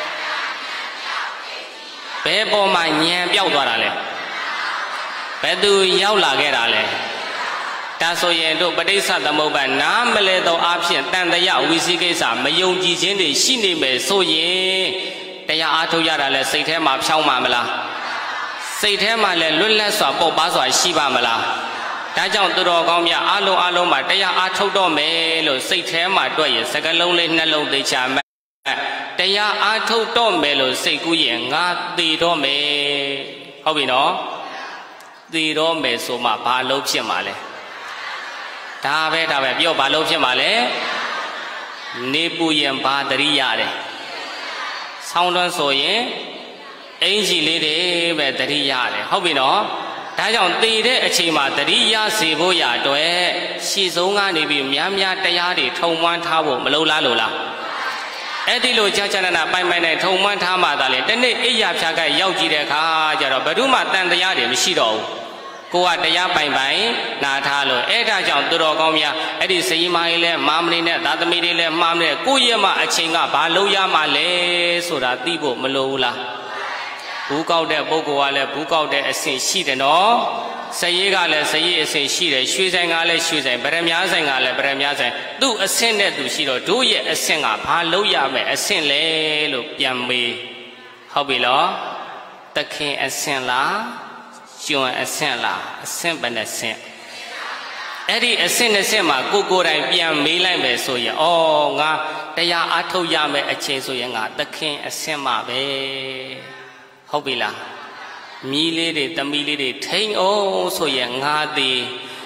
ဘယ်ပေါ်မှာဉာဏ်ပြောက်သွားတာလဲဘယ်သူရောက်လာခဲ့တာလဲဒါဆိုရင်တို့ပဋိစ္စသမုပ္ပါနားမလဲသောအဖြစ်တန်တရားဝီစီကိစ္စမယုံကြည်ခြင်းတွေရှိနေမယ်ဆိုရင်တရားအားထုတ်ရတာလဲစိတ်ထဲမှာဖြောင်းမှာမလားစိတ်ထဲမှာလည်းလွတ်လပ်စွာပုတ်ပါစွာရှိပါမလားဒါကြောင့်သူတော်ကောင်းများအားလုံးမှာတရားအားထုတ်တော့မယ်လို့စိတ်ထဲမှာတွက်ရင်စကလုံးလေးနှလုံးသိချာမဲ့တရားအားထုတ်တော့မယ်လို့စိတ်ကူးရင်ငါတည်တော့မယ်ဟုတ်ပြီနော်တည်တော့မယ်ဆိုမှဘာလို့ဖြစ်မှာလဲဒါပဲပြောဘာလို့ဖြစ်မှာလဲနေပူရင်ဘာတရိရတယ်ဆောင်းတွန်းဆိုရင်အင်ကြီးလေးတွေပဲတတိရတယ်ဟုတ်ပြီနော်ဒါကြောင့်တည်တဲ့အချိန်မှာတတိယစေဖို့ရအတွက်ရှေ့ဆုံးကနေပြီးများများတရားတွေထုံမွမ်းထားဖို့မလိုလားလို့လားအဲ့ဒီလိုကြာကြာနာပိုင်နဲ့ထုံမွမ်းထားမှသာလေတနေ့အိယာဖြာကရောက်ကြည့်တဲ့အခါကျတော့ဘယ်သူမှတန်တရားတွေမရှိတော့ဘူးကိုကတရားပိုင်ပိုင်နာထားလို့အဲ့ဒါကြောင့်သူတော်ကောင်းများအဲ့ဒီစည်မကြီးလဲမာမဏိနဲ့သာသမီတွေလဲမှားမနဲ့ကိုယ့်ရဲ့မှာအချိန်ကဘာလို့ရမှာလဲဆိုတာသိဖို့မလိုဘူးလားဘူးကောက်တဲ့ပုဂ္ဂိုလ်ကလည်းဘူးကောက်တဲ့အဆင့်ရှိတယ်နော်စရေးကလည်းစရေးအဆင့်ရှိတယ်ရွှေဆိုင်ကလည်းရွှေဆိုင်ဗရမ ्या ဆိုင်ကလည်းဗရမ ्या ဆိုင်သူ့အဆင့်နဲ့သူရှိတော့တို့ရဲ့အဆင့်ကဘာလို့ရမယ်အဆင့်လဲလို့ပြန်မေးဟုတ်ပြီလားသခင်အဆင့်လားကျွန်းအဆင့်လားအဆင့်ဘယ်နှဆင့်အဲ့ဒီအဆင့်20မှာကိုယ်တိုင်ပြန်မေးလိုက်မယ်ဆိုရင်ဩငါတရားအားထုတ်ရမယ်အချိန်ဆိုရင်ငါသခင်အဆင့်မှာပဲဟုတ်ပြီလားမြီးလေးတွေတမီးလေးတွေထိန်အောင်ဆိုရင်ငါသည်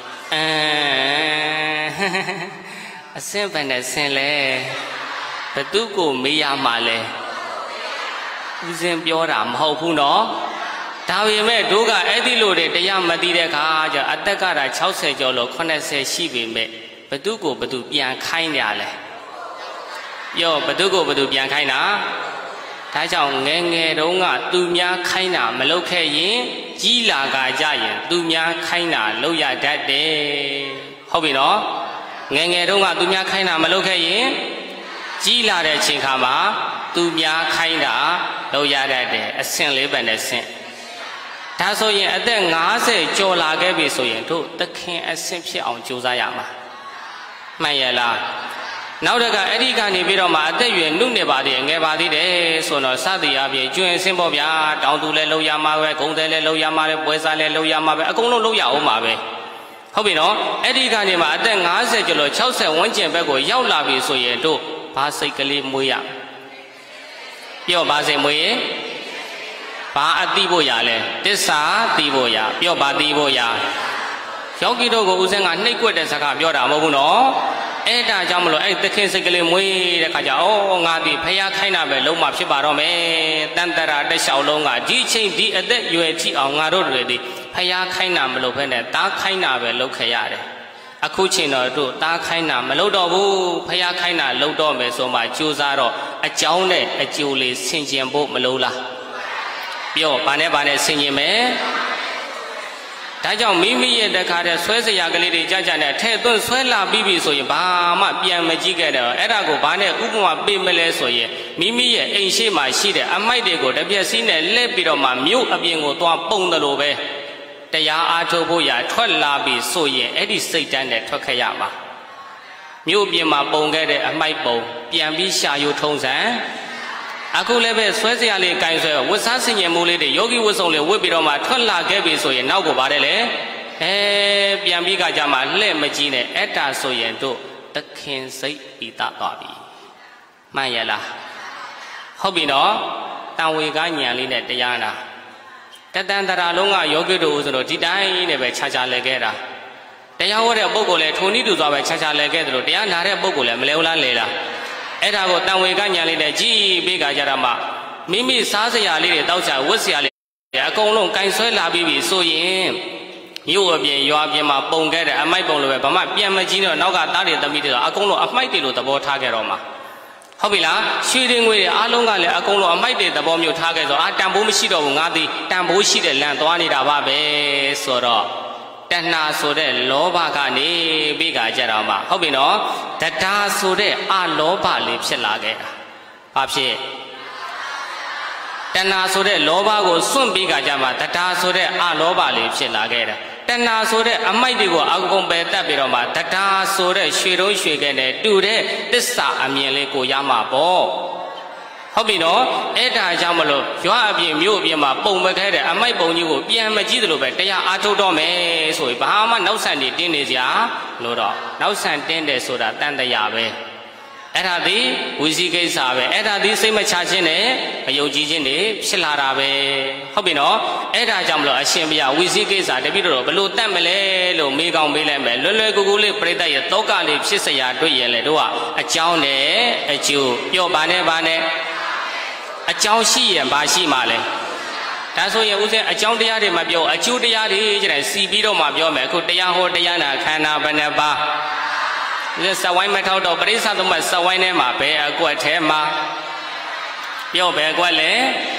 အဆင့်ဘယ်နှဆင့်လဲဘသူကိုမေးရမှာလဲဦးစင်ပြောတာမဟုတ်ဘူးနော်ဒါပေမဲ့တို့ကအဲ့ဒီလိုတွေတရားမသိတဲ့အခါကျအသက်က60ကျော်လို့80ရှိပေမဲ့ဘသူကိုဘသူပြန်ခိုင်းရလဲပြောဘသူကိုဘသူပြန်ခိုင်းတာဒါကြောင့်ငယ်ငယ်တုန်းကသူများခိုင်းတာမလုပ်ခဲ့ရင်ကြီးလာကကြရင်သူများခိုင်းတာလုပ်ရတတ်တယ်ဟုတ်ပြီနော်ငယ်ငယ်တုန်းကသူများခိုင်းတာမလုပ်ခဲ့ရင်ကြီးလာတဲ့အချိန်ခါမှာသူများခိုင်းတာလုပ်ရတတ်တယ်အဆင့်လေးပဲနဲ့ဆင့်ဒါဆိုရင်အသက်50ကျော်လာခဲ့ပြီဆိုရင်တို့သခင်အဆင့်ဖြစ်အောင်ကြိုးစားရမှာမှန်ရဲ့လားနောက်တကအဲ့ဒီကနေပြီးတော့မှအသက်ရွယ်နုနေပါသေးငယ်ပါသေးတယ်ဆိုတော့စသည်အပြင်ကျွန်းစင်းပေါ့ဗျာတောင်သူလည်းလှုပ်ရမှာပဲဂုံတယ်လည်းလှုပ်ရမှာပဲပွဲစားလည်းလှုပ်ရမှာပဲအကုန်လုံးလှုပ်ရအောင်ပါပဲဟုတ်ပြီနော်အဲ့ဒီကနေမှအသက်50ကျော်လို့60ဝန်းကျင်ဘက်ကိုရောက်လာပြီဆိုရင်တို့ဘာစိတ်ကလေးမွေးရပြောဘာစိတ်မွေးရင်ဘာအတိဖို့ရလဲတစ္ဆာတိဖို့ရပြောဘာတိဖို့ရယောဂီတို့ကိုဦးစင်းကနှိပ်ကွက်တဲ့စကားပြောတာမဟုတ်ဘူးနော်အဲ့ဒါကြောင့်မလို့အဲ့သခင်စိတ်ကလေးမွေးတဲ့ခါကျဩငါဒီဖယားခိုင်းတာပဲလုံးမဖြစ်ပါတော့မယ်တန်တရာတစ်လျှောက်လုံးကဒီချိန်ဒီအသက်ရွယ်ထိအောင်ငါတို့တွေဒီဖယားခိုင်းတာမလုပ်ဖက်နဲ့တားခိုင်းတာပဲလုပ်ခဲ့ရတယ်အခုချိန်တော့တို့တားခိုင်းတာမလုပ်တော့ဘူးဖယားခိုင်းတာလုပ်တော့မယ်ဆိုမှကြိုးစားတော့အကြောင်းနဲ့အကျိုးလေးဆင်ခြင်ဖို့မလိုလားပြောဘာနဲ့ဆင်ခြင်မယ်ဒါကြောင့်မိမိရဲ့တခါတည်းဆွဲစရာကလေးတွေကြနဲ့ထဲသွင်းဆွဲလာပြီးပြီဆိုရင်ဘာမှပြန်မကြည့်ခဲ့တော့အဲ့ဒါကိုဘာနဲ့ဥပမာပေးမလဲဆိုရင်မိမိရဲ့အိမ်ရှိမှရှိတဲ့အမိုက်တွေကိုတပြက်စီးနဲ့လက်ပြီးတော့မှမြို့အပြင်ကိုသွားပုံတယ်လို့ပဲတရားအားထုတ်ဖို့ရထွက်လာပြီဆိုရင်အဲ့ဒီစိတ်တန်းနဲ့ထွက်ခဲ့ရမှာမြို့ပြင်မှာပုံခဲ့တဲ့အမိုက်ပုံပြန်ပြီးရှာယူထုံးစံအခုလည်းပဲဆွဲစရာလေးကင်ဆွဲဝတ်စားဆင်ញင်မှုလေးတွေယောဂီဝတ်စုံလေးဝတ်ပြီးတော့မှထွက်လာခဲ့ပြီဆိုရင်နောက်ကိုပါတယ်လေပြန်ပြီးကကြမှာလှဲ့မကြည့်နဲ့အဲ့ဒါဆိုရင်တို့သခင်စိတ်ပြီးသားသွားပြီမှန်ရဲ့လားဟုတ်ပြီနော်တန်ဝေကညံလေးနဲ့တရားနာတတန်တရာလုံးကယောဂီတို့ဆိုတော့ဒီတိုင်းနဲ့ပဲခြားခြားလဲခဲ့တာတရားဟောတဲ့ပုဂ္ဂိုလ်လည်းထုံနည်းတူစွာပဲခြားခြားလဲခဲ့တယ်လို့တရားနာတဲ့ပုဂ္ဂိုလ်လည်းမလဲဘူးလားလဲလားအဲ့ဒါကိုတန်ဝေကညာလေးနဲ့ကြည်ပေးကြကြတာမှမိမိစားစရာလေးတွေတောက်ချဝတ်စရာလေးအကုန်လုံးကင်ဆွဲလာပြီးပြီဆိုရင်မြို့အပြင်ရွာပြင်မှာပုံခဲ့တဲ့အမိုက်ပုံလိုပဲဘာမှပြန်မကြည့်တော့နောက်ကသားတွေသမီးတွေကအကုန်လုံးအမိုက်တွေလိုသဘောထားခဲ့တော့မှာဟုတ်ပြီလားရွှေတွေငွေတွေအားလုံးကလည်းအကုန်လုံးအမိုက်တွေသဘောမျိုးထားခဲ့ဆိုတန်ဖိုးမရှိတော့ဘူးငါသည်တန်ဖိုးရှိတဲ့လမ်းသွားနေတာပါပဲဆိုတော့တဏှာဆိုတဲ့လောဘကနေပြီးကြတော့မှဟုတ်ပြီနော်တရားဆိုတဲ့အလောဘလေးဖြစ်လာခဲ့တာဘာဖြစ်တဏှာဆိုတဲ့လောဘကိုစွန့်ပြီးကြမှာတရားဆိုတဲ့အလောဘလေးဖြစ်လာခဲ့တာတဏှာဆိုတဲ့အမိုက်တွေကိုအကုန်ပယ်တတ်ပြီးတော့မှတရားဆိုတဲ့ရွှေတုံးရွှေခဲနဲ့တူတဲ့သစ္စာအမြင်လေးကိုရမှာပေါ့ဟုတ်ပြီနော်အဲ့ဒါကြောင့်မလို့ရွာအပြင်မြို့အပြင်မှာပုံမခဲတဲ့အမိုက်ပုံကြီးကိုပြန်မကြည့်သလိုပဲတရားအားထုတ်တော့မယ်ဆိုရင်ဘာမှနောက်ဆန်တင်းနေစရာလို့တော့နောက်ဆန်တင်းတယ်ဆိုတာတန်တရားပဲအဲ့ဒါဒီဝီစီကိစ္စပဲအဲ့ဒါဒီစိတ်မချခြင်းနဲ့မယုံကြည်ခြင်းတွေဖြစ်လာတာပဲဟုတ်ပြီနော်အဲ့ဒါကြောင့်မလို့အရှင်ဘုရားဝီစီကိစ္စတပည့်တော်ဘလို့တတ်မလဲလို့မေးကောင်းမေးလိုက်မယ်လွယ်လွယ်ကူကူလေးပြိတ္တရဲ့တောကလေးဖြစ်စရာတွေ့ရင်လေတို့ကအကြောင်းနဲ့အကျိုးပြောပါနဲ့အကြောင်းရှိရင်ဘာရှိမှလဲဒါဆိုရင်ဦးဇင်းအကြောင်းတရားတွေမပြောအကျိုးတရားတွေကျတဲ့စီပြီးတော့မှပြောမယ်အခုတရားဟောတရားနာခန္ဓာဘယ်နှပါဦးဇင်းစဝိုင်းမထောက်တော့ပရိစ္ဆသမတ်စဝိုင်းထဲမှာဘယ်အကွက်ထဲမှာပြောဘယ်အကွက်လဲ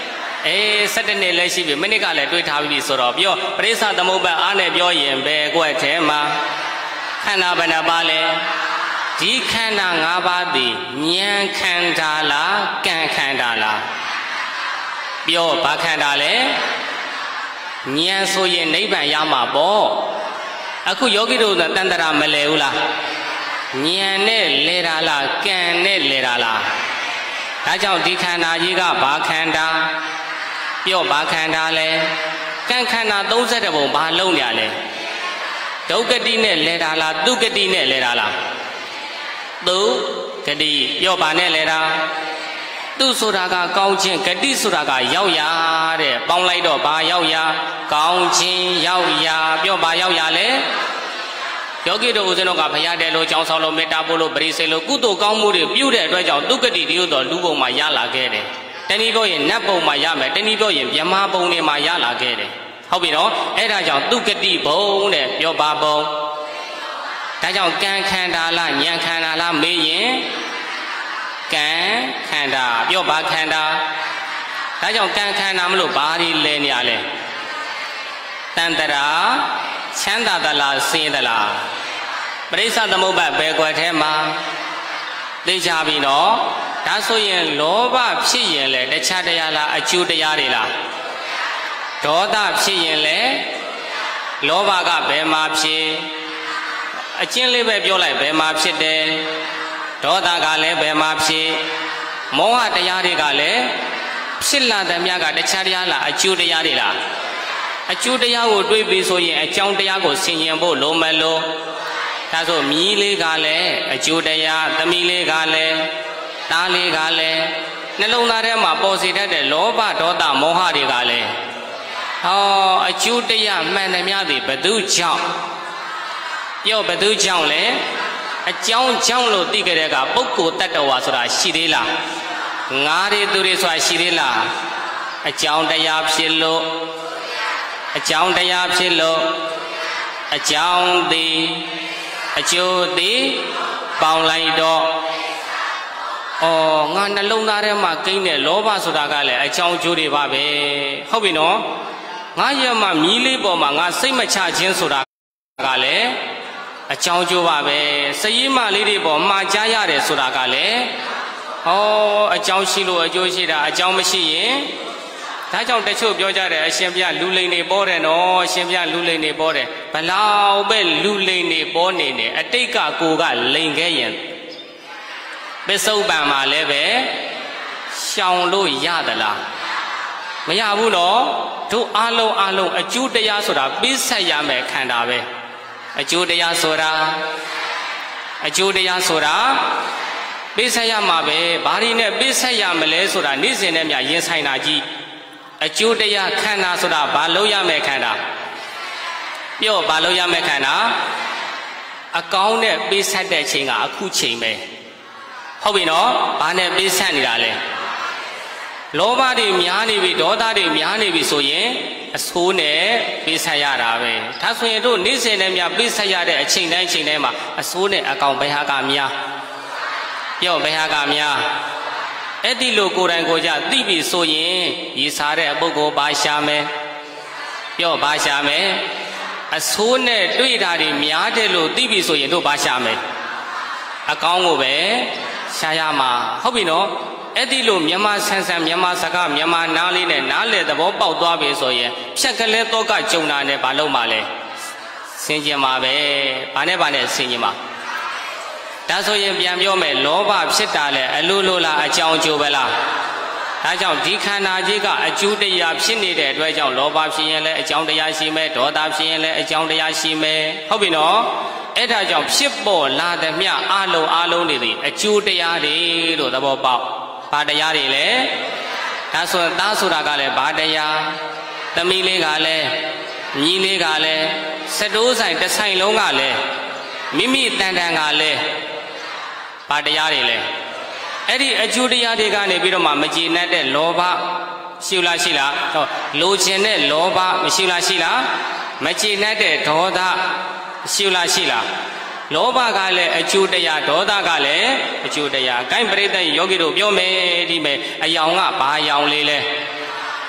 sắt này lấy xí bị mình cái lại đuôi tháo bị sờ rộp yo bây giờ tao mua bè anh này biểu hiện bè quay thế mà khăn nào bên nào ba lệ chỉ khăn nào ngã ba đi nhang khăn đà la càng khăn đà la biểu ba khăn đà lệ nhang số yên lấy bàn yam mà bỏ aku yogi đồ là tan ra mà lệ u la nhang này lệ đà la càng này lệ đà la đã chọn đi khăn nào gì cả ba khăn đà biểu ba khăn đà lệ càng khăn nào đâu sẽ được bộ ba lâu nhỉ lệ đâu cái đi này lệ đà la tu cái đi này lệ đà la tu cái đi biểu ba này lệ đà tu số ra cả cao trên cái đi số ra cả giàu ya đấy bong lại đó ba giàu ya cao trên giàu ya biểu ba giàu ya lệ biểu cái đồ cho nó cả phải để lo trong sau lo meta bolo bari se lo cú tổ cao mua để biểu để rồi trong tu cái đi điều đó lu bộ mà ya là cái đấy tên đi biểu hiện nắp bộ mà ya mẹ tên đi biểu hiện yếm ha bộ này mà ya là cái đấy không biết đó ấy là trong tu cái đi bộ này biểu ba bộ tại trong can khăn đà la nhang khăn đà la mấy nhỉ can khăn đà biểu ba khăn đà tại trong can khăn đà mà lo ba đi lên nhà lên tan ra chán đà la xin đà la bây giờ tao mua bè bè quay thế mà đi cha bị nó đã số yên lỗ ba phi yên lệ để cha đây là achu đây đi là đó ta phi yên lệ lỗ ba cả bè mà phi trên lệ bè biểu lại bè mà phi đây đó ta cả lệ bè mà phi mong hạ đây đi cả lệ phi là đam ya cả để cha đây là achu đây đi là achu đây của đôi bị số yên trong đây của sinh yên bộ lỗ mà lỗ ta số mi lê gà lệ achu đây tâm mi lê gà lệ ta lê gà lệ nên lúc nào mà bao giờ để lỗ ba đó ta mong hạ đi gà lệ achu đây mà này nhà thì bắt đầu chọn yêu bắt đầu chọn lệ chọn lô đi cái cái bốc cổ tát đầu vào rồi xí đi là ngã đi tu đi xoay xí đi là chọn đây xí lô chọn đây xí lô chọn đi chú đi bao lại đó ngàn lần lâu nay mà cái này lỗ ba số đã cái này chọn chú đi ba về không biết nó ngàn giờ mà mi lấy bộ mà ngàn xây mà cha chiến số đã cái này chọn chú ba về xây mà lấy đi bộ mà cha ya để số đã cái này chọn xí lô chú xí đã chọn mấy xíถ้าကြောင့်တချို့ပြောကြတယ်အရှင်ဘုရားလူလိန်နေပေါ်တယ်နော်အရှင်ဘုရားလူလိန်နေပေါ်တယ်ဘလောက်ပဲလူလိန်နေပေါ်နေနေအတိတ်ကကိုကလိန်ခဲ့ရင်ပစ္စုပန်မှာလည်းပဲရှောင်လို့ရသလားမရဘူးနော်တို့အလုံးအကျိုးတရားဆိုတာပေးဆက်ရမယ်ခန္ဓာပဲအကျိုးတရားဆိုတာပေးဆက်ရမှာပဲဘာဒီနဲ့ပေးဆက်ရမလဲဆိုတာနေ့စဉ်နဲ့မြရင်ဆိုင်တာကြီးအကျိုးတရားခန္ဓာဆိုတာဘာလို့ရမယ်ခန္ဓာပြောဘာလို့ရမယ်ခန္ဓာအကောင်းနဲ့ပေးဆက်တဲ့ချိန်ကအခုချိန်ပဲဟုတ်ပြီနော်ဘာနဲ့ပေးဆက်နေတာလဲလောဘတွေများနေပြီဒေါသတွေများနေပြီဆိုရင်အဆိုးနဲ့ပေးဆက်ရတာပဲဒါဆိုရင်တို့နေ့စဉ်နဲ့မြပေးဆက်ရတဲ့အချိန်တိုင်းမှာအဆိုးနဲ့အကောင်ဘယ်ဟာကများပြောဘယ်ဟာကများအဲ့ဒီလိုကိုယ်တိုင်ကိုကြသိပြီဆိုရင်ရည်စားတဲ့ပုဂ္ဂိုလ်ပါရှာမယ်ပြောပါရှာမယ်အဆိုးနဲ့တွေ့တာတွေများတယ်လို့သိပြီဆိုရင်တို့ပါရှာမယ်အကောင်းကိုပဲရှာရမှာဟုတ်ပြီနော်အဲ့ဒီလိုမြန်မာဆန်းမြန်မာစကားမြန်မာနားလေးနဲ့နားလေသဘောပေါက်သွားပြီဆိုရင်ဖြက်ကလေးတော့ကကြုံတာနဲ့ဘာလို့မှလဲဆင်ကျင်ပါပဲဘာနဲ့ဆင်ကျင်ပါဒါဆိုရင်ပြန်ပြောမယ်လောဘဖြစ်တာလဲအလိုလိုလားအကြောင်းကျိုးပဲလားဒါကြောင့်ဒီခန္ဓာကြီးကအကျိုးတရားဖြစ်နေတဲ့အတွက်ကြောင့်လောဘဖြစ်ရင်လည်းအကြောင်းတရားရှိမယ်ဒေါသဖြစ်ရင်လည်းအကြောင်းတရားရှိမယ်ဟုတ်ပြီနော်အဲ့ဒါကြောင့်ဖြစ်ပေါ်လာတဲ့မြအလုံးတွေအကျိုးတရားတွေလို့သဘောပေါက်ဘာတရားတွေလဲဒါဆိုသားဆိုတာကလည်းဘာတရားသမီးလေးကလည်းညီလေးကလည်းစတိုးဆိုင်တစ်ဆိုင်လုံးကလည်းမိမိတန်တန်ကလည်းဘာတရားတွေလဲအဲ့ဒီအကျိုးတရားတွေကနေပြီးတော့မှမကျေနပ်တဲ့လောဘရှိလားလိုချင်တဲ့လောဘမရှိလားမကျေနပ်တဲ့ဒေါသရှိလားလောဘကလည်းအကျိုးတရားဒေါသကလည်းအကျိုးတရားကိုင်းပရိသတ်ယောဂီတို့ပြောမယ်ဒီမဲ့အယောင်ကဘာအယောင်လေးလဲ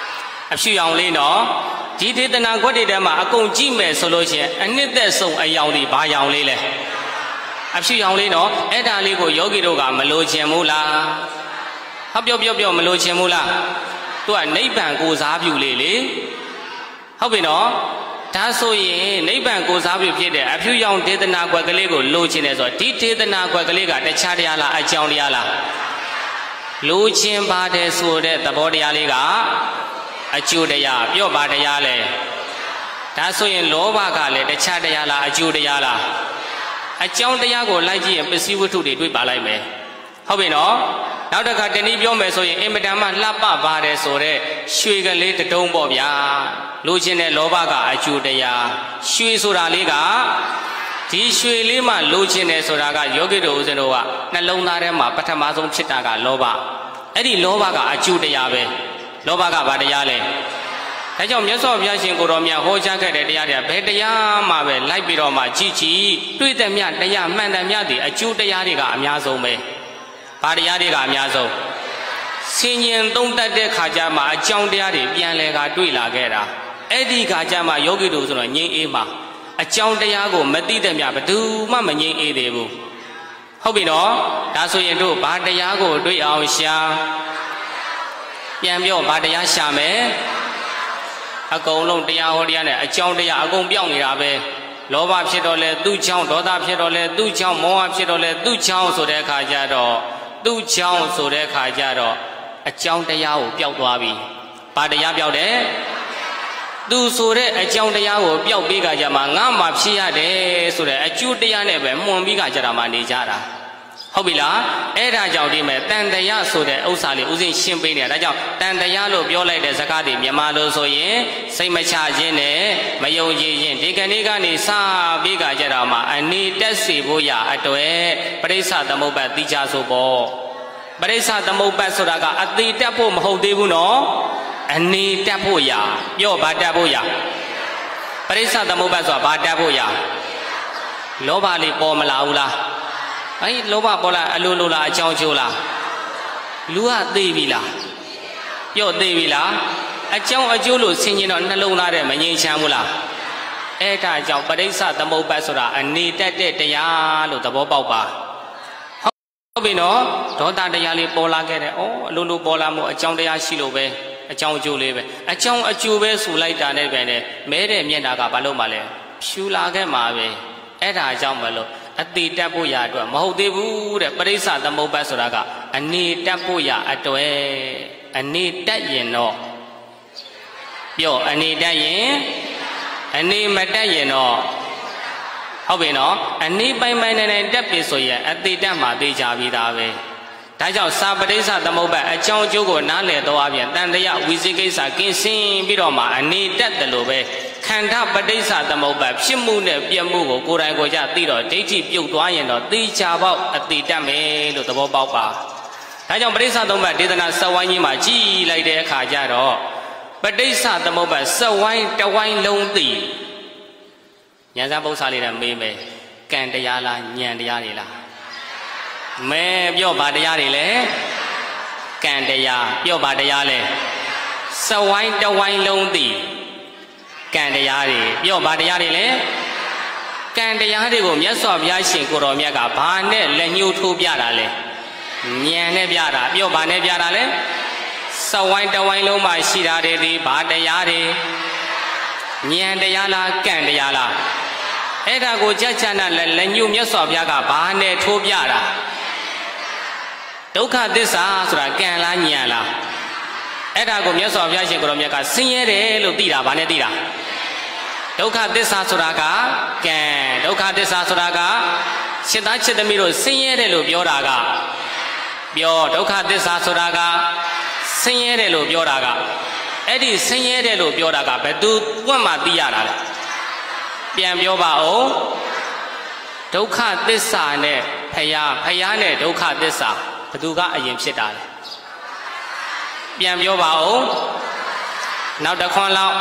အဖြူရောင်လေးနော်ဒီဒေသနာခွက်တွေထဲမှာအကုန်ကြည့်မယ်ဆိုလို့ရှိရင်အနှစ်သက်ဆုံးအယောင်တွေဘာရောင်လေးလဲအဖြူရောင်လေးနော်အဲ့ဒါလေးကိုယောဂီတို့ကမလိုချင်ဘူးလားဟောပြောမလိုချင်ဘူးလားသူကနိဗ္ဗာန်ကိုစားပြုလေဟုတ်ပြီနော်ဒါဆိုရင်နိဗ္ဗာန်ကိုစားပြုဖြစ်တဲ့အဖြူရောင်ဒေသနာခွက်ကလေးကိုလိုချင်တယ်ဆိုတော့ဒီဒေသနာခွက်ကလေးကတခြားတရားလားအကြောင်းတရားလားလိုချင်ပါတယ်ဆိုတဲ့သဘောတရားလေးကအကျိုးတရားပြောပါတရားလဲဒါဆိုရင်လောဘကလည်းတခြားတရားလားအကျိုးတရားလားအကြောင်းတရားကိုလိုက်ကြည့်ရင်ပစ္စည်းဝတ္ထုတွေတွေ့ပါလိုက်မယ်ဟုတ်ပြီနော်နောက်တစ်ခါတနည်းပြောမယ်ဆိုရင်အင်မတန်မှလှပပါတယ်ဆိုတဲ့ရွှေကလေးတတုံးပေါ့ဗျာလိုချင်တဲ့လောဘကအကျိုးတရားရွှေဆိုတာလေးကဒီရွှေလေးမှလိုချင်တယ်ဆိုတာကယောဂီတို့ဦးဇင်းတို့ကနှလုံးသားထဲမှာပထမဆုံးဖြစ်တာကလောဘအဲ့ဒီလောဘကအကျိုးတရားပဲလောဘကဘာတရားလဲဒါကြောင့်မြတ်စွာဘုရားရှင်ကိုတော်မြတ်ဟောကြားခဲ့တဲ့တရားတွေဘယ်တရားမှပဲလိုက်ပြီးတော့မှကြည်တွေ့တဲ့မြတ်တရားမှန်တယ်မြတ်ဒီအကျိုးတရားတွေကအများဆုံးပဲဘာတရားတွေကအများဆုံးဆင်ញင်သုံးတတ်တဲ့ခါကျမှအကြောင်းတရားတွေပြန်လဲကတွေ့လာခဲ့တာအဲ့ဒီခါကျမှယောဂီတို့ဆိုတော့ငြိမ်းအေးမှာအကြောင်းတရားကိုမသိတဲ့မြတ်ဘယ်သူမှမငြိမ်းအေးသေးဘူးဟုတ်ပြီနော်ဒါဆိုရင်တို့ဘာတရားကိုတွေ့အောင်ရှာပြန်ပြောဘာတရားရှာမယ်အကုန်လုံးတရားဟောတရားနဲ့အကြောင်းတရားအကုန်ပြောင်းနေတာပဲလောဘဖြစ်တော့လဲသူ့ချောင်းဒေါသဖြစ်တော့လဲသူ့ချောင်းမောဟဖြစ်တော့လဲသူ့ချောင်းဆိုတဲ့အခါကျတော့သူ့ချောင်းဆိုတဲ့အခါကျတော့အကြောင်းတရားကိုပျောက်သွားပြီဘာတရားပျောက်တယ်သူဆိုတဲ့အကြောင်းတရားကိုပျောက်ပြီးကြမှာငါမှဖြစ်ရတယ်ဆိုတဲ့အကျိုးတရားနဲ့ပဲမှွန်ပြီးကြတာမှနေကြတာဟုတ်ပြီလားအဲ့ဒါကြောင့်ဒီမဲ့တန်တရားဆိုတဲ့ဥစ္စာလေးဥစဉ်ရှင်းပေးနေတာဒါကြောင့်တန်တရားလို့ပြောလိုက်တဲ့စကားတွေမြန်မာလို့ဆိုရင်စိတ်မချခြင်းနဲ့မယုံကြည်ခြင်းဒီကနေ့ကနေစပြီးကြတာမှအနေတက်စီဖို့ရအတွက်ပရိစ္ဆသမုပ္ပါဒ်သိကြဆိုပေါ့ပရိစ္ဆသမုပ္ပါဒ်ဆိုတာကအတိတက်ဖို့မဟုတ်သေးဘူးနော်အနေတက်ဖို့ရပြောဘာတက်ဖို့ရပရိစ္ဆသမုပ္ပါဒ်ဆိုတာဘာတက်ဖို့ရလောဘလေးပေါ်မလာဘူးလားအဲ့လောဘပေါ်လာအလိုလိုလားအကြောင်းကျိုးလားလူကသိပြီလားပြော့သိပြီလားအကြောင်းအကျိုးလို့ဆင်ခြင်တော့နှလုံးသားထဲမငြိမ်းချမ်းဘူးလားအဲ့ဒါကြောင့်ပရိစ္ဆသမုပ္ပါဒ်ဆိုတာအနေတက်တဲ့တရားလို့သဘောပေါက်ပါဟုတ်ပြီနော်ဒေါသတရားလေးပေါ်လာခဲ့တယ်ဩအလိုလိုပေါ်လာမှုအကြောင်းတရားရှိလို့ပဲအကြောင်းအကျိုးလေးပဲအကြောင်းအကျိုးပဲဆိုလိုက်တာနဲ့ပြန်တယ်မဲတဲ့မျက်နှာကဘာလို့မှလဲဖြူလာခဲ့မှာပဲအဲ့ဒါကြောင့်မလို့အတိတက်ဖို့ရအတွက်မဟုတ်သေးဘူးတဲ့ပရိစ္ဆသမုပ္ပါဒ်ဆိုတာကအနေတက်ဖို့ရအတွက်အနေတက်ရင်တော့ပြောအနေတက်ရင်အနေမတက်ရင်တော့ဟုတ်ပြီနော်အနေပိုင်ပိုင်နိုင်တက်ပြီဆိုရင်အတိတက်မှာသိကြပြီးသားပဲဒါကြောင့်စာပရိစ္ဆသမုပ္ပါဒ်အကြောင်းအကျိုးကိုနားလည်တော့အပြင်တန်တရားဝိသိကိစ္စကင်းစင်ပြီးတော့မှအနေတက်တယ်လို့ပဲခန္ဓာပဋိစ္စသမုပ္ပါဒ်ဖြစ်မှုနဲ့ပြည့်မှုကိုကိုယ်တိုင်ကိုယ်ကျသိတော့ဒိဋ္ဌိပြုတ်သွားရင်တော့သိချပေါက်အတိတက်မယ်လို့သဘောပေါက်ပါဒါကြောင့်ပဋိစ္စသမုပ္ပါဒ်ဒေသနာစက်ဝိုင်းကြီးမှာကြည်လိုက်တဲ့အခါကျတော့ပဋိစ္စသမုပ္ပါဒ်စက်ဝိုင်းတဝိုင်းလုံးသိဉာဏ်စပု္ပ္ပာလေးနဲ့မေးမယ်ကံတရားလားဉာဏ်တရားတွေလားမဲပြောပါတရားတွေလဲကံတရားပြောပါတရားလဲစက်ဝိုင်းတဝိုင်းလုံးသိကံတရားတွေပြောပါတရားတွေလဲကံတရားတွေကိုမြတ်စွာဘုရားရှင်ကိုတော်မြတ်ကဘာနဲ့လက်ညှိုးထိုးပြတာလဲဉာဏ်နဲ့ပြတာပြောပါနဲ့ပြတာလဲစဝိုင်းတဝိုင်းလုံးမှာရှိတာတွေဒီဘာတရားတွေဉာဏ်တရားလားကံတရားလားအဲ့ဒါကိုကြက်ချနာလက်ညှိုးမြတ်စွာဘုရားကဘာနဲ့ထိုးပြတာဒုက္ခသစ္စာဆိုတာကံလားဉာဏ်လားအဲ့ဒါကိုမြတ်စွာဘုရားရှင်ကိုတော်မြတ်ကဆင်းရဲတယ်လို့သိတာဘာနဲ့သိတာဒုက္ခသစ္စာဆိုတာကကံဒုက္ခသစ္စာဆိုတာကစိတ်သားจิตသမီးတို့ဆင်းရဲတယ်လို့ပြောတာကပြောဒုက္ခသစ္စာဆိုတာကဆင်းရဲတယ်လို့ပြောတာကအဲ့ဒီဆင်းရဲတယ်လို့ပြောတာကဘယ်သူမှသိရတာလဲပြန်ပြောပါဦးဒုက္ခသစ္စာနဲ့ဖယားနဲ့ဒုက္ခသစ္စာဘယ်သူကအရင်ဖြစ်တာလဲပြန်ပြောပါဦးနောက်တစ်ခွန်းလောက်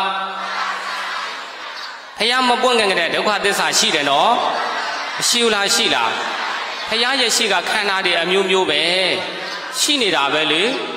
ဖယားမပွင့်ခင်ကတည်းကဒုက္ခသစ္စာရှိတယ်နော်မရှိဘူးလားရှိလားဖယားရဲ့ရှိကခန္ဓာတွေအမျိုးမျိုးပဲရှိနေတာပဲလေ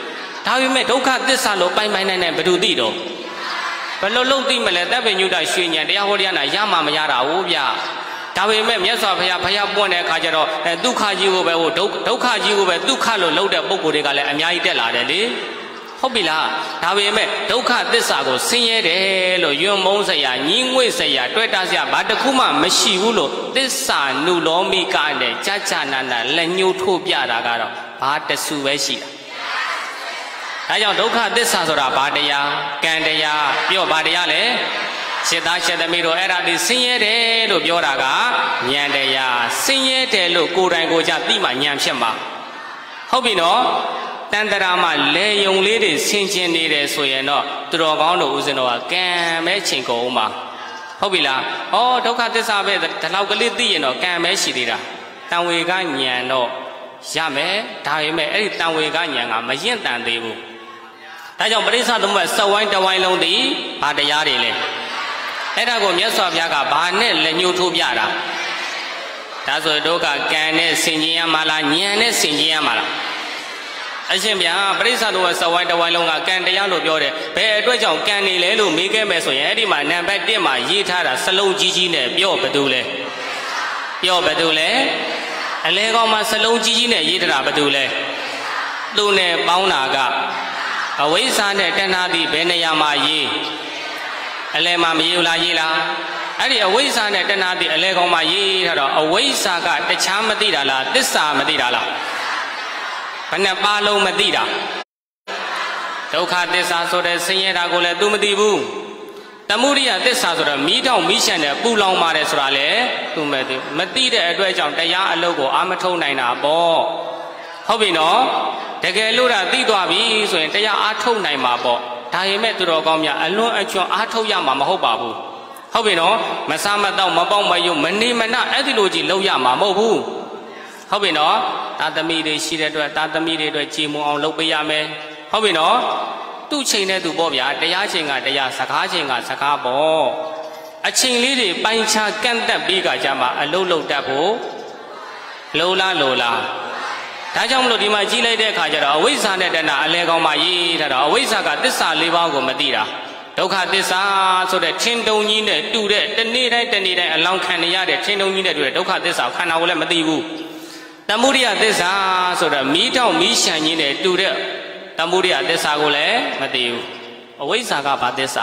ဒါပေမဲ့ဒုက္ခသစ္စာလို့ပိုင်ပိုင်နိုင်နိုင်ဘယ်သူသိတော့ဘယ်လိုလုပ်သိမလဲတပ်ပင်ညုတရွှေဉဏ်တရားဟောတရားနာရမှာမရတာဟုတ်ဗျဒါပေမဲ့မြတ်စွာဘုရားပွင့်တဲ့အခါကျတော့ဒုက္ခကြီးကိုပဲဟိုဒုက္ခကြီးကိုပဲဒုက္ခလို့လှုပ်တဲ့ပုံကိုယ်တွေကလည်းအများကြီးတက်လာတယ်လေဟုတ်ပြီလားဒါပေမဲ့ဒုက္ခသစ္စာကိုဆင်းရဲတယ်လို့ယွန်းမုန်းစရာညီးငွေ့စရာတွေ့တာစရာဘာတစ်ခုမှမရှိဘူးလို့သစ္စာနုလောမိကနဲ့ကြာကြာနာနာလက်ညှိုးထိုးပြတာကတော့ဘာတဆူပဲရှိတာဒါကြောင့်ဒုက္ခသစ္စာဆိုတာဘာတရားကံတရားပြော့ဘာတရားလဲရှင်းသားရှင်းသမီးတို့အဲ့ဒါဒီဆင်းရဲတယ်လို့ပြောတာကဉာဏ်တရားဆင်းရဲတယ်လို့ကိုယ်တိုင်ကိုယ်ကြသိမှဉာဏ်ဖြစ်မှာဟုတ်ပြီနော်တန်တရာမှာလေယုံလေးတွေဆင်ကျင်နေတယ်ဆိုရင်တော့သူတော်ကောင်းတို့ဦးဇင်းတော်ကကံပဲချိန်ကုန်အောင်ပါဟုတ်ပြီလားဩဒုက္ခသစ္စာပဲဒီလောက်ကလေးသိရင်တော့ကံပဲရှိသေးတာတန်ဝေကဉာဏ်တော့ရမယ်ဒါပေမဲ့အဲ့ဒီတန်ဝေကဉာဏ်ကမရင့်တန်သေးဘူးဒါကြောင့်ပရိစ္ဆသမုပ္ပါစက်ဝိုင်းတဝိုင်းလုံးသည်ဘာတရားတွေလဲအဲ့ဒါကိုမြတ်စွာဘုရားကဘာနဲ့လက်ညှိုးထိုးပြတာဒါဆိုတို့ကကံနဲ့ဆင်ခြင်ရမှာလားဉာဏ်နဲ့ဆင်ခြင်ရမှာလားအရှင်ဗျာပရိစ္ဆသမုပ္ပါစက်ဝိုင်းတဝိုင်းလုံးကကံတရားလို့ပြောတယ်ဘယ်အတွက်ကြောင့်ကံနေလဲလို့မေးခဲ့မယ်ဆိုရင်အဲ့ဒီမှာနံပါတ်1မှာရေးထားတာစလုံးကြီးကြီးနဲ့ပြော့ဘယ်သူလဲပြော့ဘယ်သူလဲအလဲကောင်းမှာစလုံးကြီးကြီးနဲ့ရေးထားတာဘယ်သူလဲသူနဲ့ပေါင်းတာကအဝိဇ္ဇာနဲ့တဏှာသည်ဘယ်နေရာမှာရေးအလဲမှာမရေးလားရေးလားအဲ့ဒီအဝိဇ္ဇာနဲ့တဏှာသည်အလဲကောင်းမှာရေးထားတော့အဝိဇ္ဇာကတခြားမသိတာလားသစ္စာမသိတာလားဘယ်နဲ့ပါလုံးမသိတာဒုက္ခသစ္စာဆိုတဲ့ဆင်းရဲတာကိုလည်း तू မသိဘူးသမုဒိယသစ္စာဆိုတော့မီးတောင်မီးရှံတဲ့ပူလောင်ပါတယ်ဆိုတာလေ तू မသိတဲ့အတွက်ကြောင့်တရားအလုပ်ကိုအာမထုံနိုင်တာပေါ့ဟုတ်ပြီနော်တကယ်လို့သိသွားပြီဆိုရင်တရားအားထုတ်နိုင်မှာပေါ့ဒါပေမဲ့သူတော်ကောင်းများအလွန်အကျွံအားထုတ်ရမှာမဟုတ်ပါဘူးဟုတ်ပြီနော်မစားမတော့မပေါက်မယုံမနေမနှအဲ့ဒီလိုကြီးလုပ်ရမှာမဟုတ်ဘူးဟုတ်ပြီနော်သာသမီတွေရှိတဲ့အတွက်သာသမီတွေအတွက်ကြည်မွန်အောင်လုပ်ပေးရမယ်ဟုတ်ပြီနော်သူ့ချိန်နဲ့သူပေါ့ဗျာတရားချိန်ကတရားစကားချိန်ကစကားပေါ့အချိန်လေးတွေပိုင်းခြားကန့်တက်ပြီးကကြမှာအလုပ်လုပ်တတ်ဖို့လိုလားဒါကြောင့်မလို့ဒီမှာကြီးလိုက်တဲ့အခါကျတော့အဝိဇ္ဇာနဲ့တဏှာအလဲကောင်းမှရေးထားတော့အဝိဇ္ဇာကသစ္စာ၄ပါးကိုမသိတာဒုက္ခသစ္စာဆိုတဲ့ထင်တုံကြီးနဲ့တူတဲ့တနေ့တိုင်းအလောင်းခံနေရတဲ့ထင်တုံကြီးနဲ့တူတဲ့ဒုက္ခသစ္စာခန္ဓာကိုလည်းမသိဘူးသမုဒိယသစ္စာဆိုတော့မီးတောင်မီးရှံကြီးနဲ့တူတဲ့သမုဒိယသစ္စာကိုလည်းမသိဘူးအဝိဇ္ဇာကဘာသစ္စာ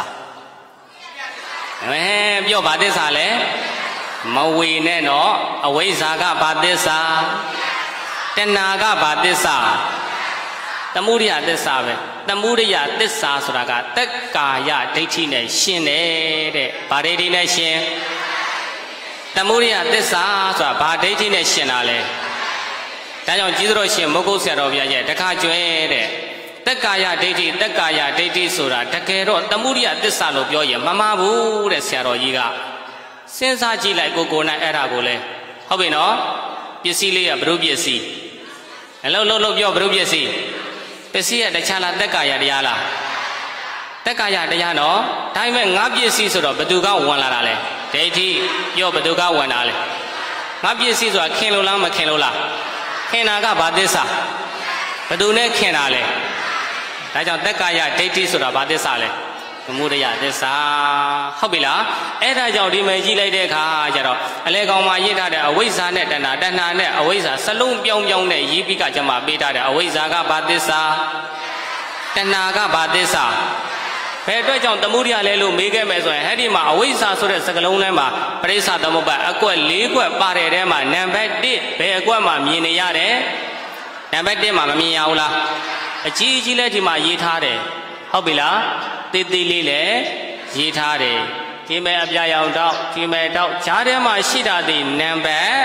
ပြောဘာသစ္စာလဲမဝေနဲ့တော့အဝိဇ္ဇာကဘာသစ္စာတဏှာကဘာသစ္စာသမုဒိယသစ္စာပဲသမုဒိယသစ္စာဆိုတာကသက်ကာယဒိဋ္ဌိနဲ့ရှင်းတယ်တဲ့ဘာဒိဋ္ဌိနဲ့ရှင်းသမုဒိယသစ္စာဆိုတာဘာဒိဋ္ဌိနဲ့ရှင်းတာလဲဒါကြောင့်ကြီးတော်ရှင်မုဂ္ဂုတ်ဆရာတော်ဘုရားရဲ့တခါကျွဲတဲ့သက်ကာယဒိဋ္ဌိသက်ကာယဒိဋ္ဌိဆိုတာတကယ်တော့သမုဒိယသစ္စာလို့ပြောရင်မမှားဘူးတဲ့ဆရာတော်ကြီးကစဉ်းစားကြည့်လိုက်ကိုနိုင်အဲ့ဒါကိုလဲဟုတ်ပြီနော်ပစ္စည်းလေးကဘုရုပစ္စည်းအလုံးပြောဘုရုပစ္စည်းပစ္စည်းရတခြားလားသက်ကာယတရားလားသက်ကာယတရားနော်ဒါပေမဲ့ငါပစ္စည်းဆိုတော့ဘသူကဝင်လာတာလဲဒိဋ္ဌိပြောဘသူကဝင်တာလဲငါပစ္စည်းဆိုတာခင်လို့လားမခင်လို့လားခင်တာကဘာသစ္စာဘသူနဲ့ခင်တာလဲဒါကြောင့်သက်ကာယဒိဋ္ဌိဆိုတာဘာသစ္စာလဲသမုဒယသစ္စာဟုတ်ပြီလားအဲ့ဒါကြောင့်ဒီမယ်ကြည့်လိုက်တဲ့အခါကျတော့အလဲကောင်မှာရေးထားတဲ့အဝိဇ္ဇာနဲ့တဏှာနဲ့အဝိဇ္ဇာစလုံးပြောင်းနဲ့ရေးပြီးကကျမပေးထားတဲ့အဝိဇ္ဇာကဘာသစ္စာတဏှာကဘာသစ္စာဘယ်အတွက်ကြောင့်သမုဒယလဲလို့မေးခဲ့မယ်ဆိုရင်အဲ့ဒီမှာအဝိဇ္ဇာဆိုတဲ့စကားလုံးထဲမှာပရိစ္ဆသမုပ္ပါအကွက်၄ကွက်ပါတဲ့ထဲမှာနံပါတ်1ဘယ်အကွက်မှာမြင်နေရတယ်နံပါတ်1မှာမမြင်ရဘူးလားအကြီးလဲဒီမှာရေးထားတယ်ဟုတ်ပြီလားသေးလေးလည်းရေးထားတယ်ဒီမဲ့အပြာရောင်တော့ဒီမဲ့တော့ဈာထဲမှာရှိတာဒီနံပါတ်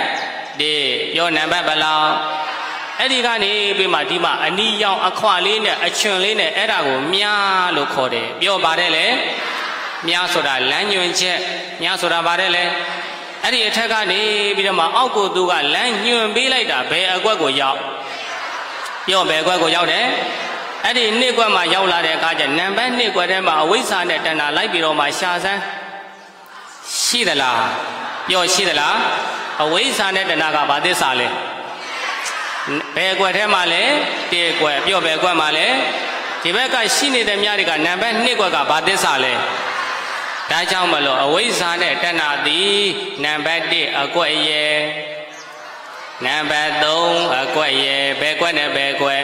1ပြောနံပါတ်ဘယ်လောက်အဲ့ဒီကနေပြီးမှဒီမှာအနီရောင်အခွလေးနဲ့အချွန်လေးနဲ့အဲ့ဒါကိုမြားလို့ခေါ်တယ်ပြောပါတယ်လေမြားဆိုတာလမ်းညွှန်ချက်မြားဆိုတာပါတယ်လေအဲ့ဒီအထက်ကနေပြီးတော့မှအောက်ကိုသူကလမ်းညွှန်ပေးလိုက်တာဘယ်အကွက်ကိုရောက်ပြောဘယ်အကွက်ကိုရောက်တယ်အဲ့ဒီနှစ်ကွက်မှာရောက်လာတဲ့အခါကျနံပါတ်2ကွက်ထဲမှာအဝိဇ္ဇာနဲ့တဏှာလိုက်ပြီးတော့မှရှာစမ်းရှိသလားပြောရှိသလားအဝိဇ္ဇာနဲ့တဏှာကဘာသစ္စာလဲဘယ်ကွက်ထဲမှာလဲ1ကွက်ပြောဘယ်ကွက်မှာလဲဒီဘက်ကရှိနေတဲ့မြတွေကနံပါတ်2ကွက်ကဘာသစ္စာလဲဒါကြောင့်မလို့အဝိဇ္ဇာနဲ့တဏှာသည်နံပါတ်1အကွက်ရဲ့နံပါတ်3အကွက်ရဲ့ဘယ်ကွက်နဲ့ဘယ်ကွက်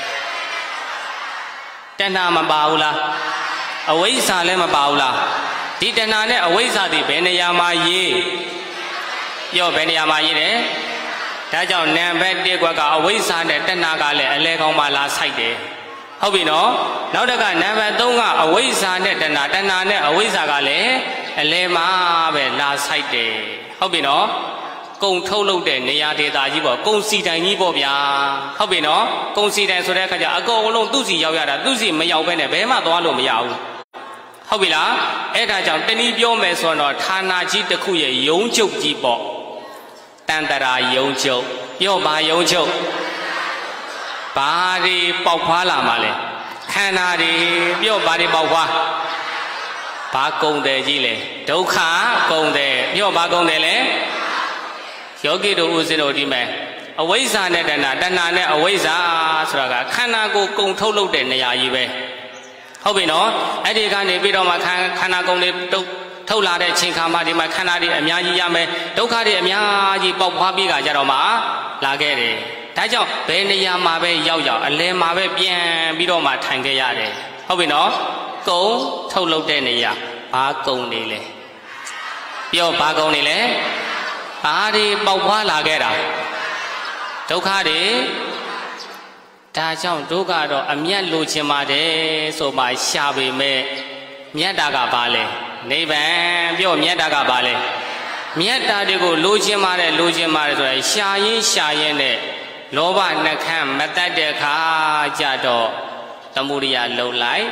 တဏှာမပါဘူးလားအဝိဇ္ဇာလည်းမပါဘူးလားဒီတဏှာနဲ့အဝိဇ္ဇာသည်ဘယ်နေရာမှာရေးပြောဘယ်နေရာမှာရေးတယ်ဒါကြောင့်နံပါတ်1ကွက်ကအဝိဇ္ဇာနဲ့တဏှာကလည်းအလဲကောင်းမှလာဆိုင်တယ်ဟုတ်ပြီနော်နောက်တစ်ခါနံပါတ်3ကအဝိဇ္ဇာနဲ့တဏှာနဲ့အဝိဇ္ဇာကလည်းအလဲမှာပဲလာဆိုင်တယ်ဟုတ်ပြီနော်ကုံထုတ်လုပ်တဲ့နေရာဒေသကြီးပေါ့ကုံစီတိုင်ကြီးပေါ့ဗျာဟုတ်ပြီနော်ကုံစီတိုင်ဆိုတဲ့အခါကျအကုန်လုံးသူ့စီရောက်ရတာသူ့စီမရောက်ဘဲနဲ့ဘယ်မှသွားလို့မရဘူးဟုတ်ပြီလားအဲ့ဒါကြောင့်တနည်းပြောမယ်ဆိုတော့ဌာနကြီးတစ်ခုရဲ့ယုံချုပ်ကြီးပေါ့တန်တရာယုံချုပ်ပြောပါယုံချုပ်ဘာတွေပေါက်ဖွာလာမှာလဲခန္ဓာတွေပြောဘာတွေပေါက်ဖွာဘာကုံတယ်ကြီးလဲဒုက္ခကုံတယ်ပြောဘာကုံတယ်လဲယောဂီတို့ဦးဇင်းတို့ဒီမဲ့အဝိဇ္ဇာနဲ့တဏှာနဲ့အဝိဇ္ဇာဆိုတာကခန္ဓာကိုယ်ကုံထုတ်လုပ်တဲ့နေရာကြီးပဲဟုတ်ပြီနော်အဲ့ဒီကနေပြီးတော့မှခန္ဓာကုံတွေထုတ်လာတဲ့ချိန်ခါမှဒီမှာခန္ဓာတွေအများကြီးရမယ်ဒုက္ခတွေအများကြီးပေါက်ဖွာပြီးကြတော့မှလာခဲ့တယ်ဒါကြောင့်ဘယ်နေရာမှာပဲရောက်အလဲမှာပဲပြန်ပြီးတော့မှထိုင်ခဲ့ရတယ်ဟုတ်ပြီနော်ကုံထုတ်လုပ်တဲ့နေရာဘာကုံနေလဲပြောဘာကုံနေလဲဘာတွေပေါက်ဖွာလာခဲ့တာဒုက္ခတွေဒါကြောင့်ဒုက္ခတော့အမျက်လိုချင်ပါတယ်ဆိုမှရှာပေမဲ့မြတ်တာကဘာလဲနိဗ္ဗာန်ပြောမြတ်တာကဘာလဲမြတ်တာတွေကိုလိုချင်ပါတယ်ဆိုတော့ရှာရင်နဲ့လောဘနှခမ်းမတတ်တဲ့ခါကြတော့သမုဒိယလှုပ်လိုက်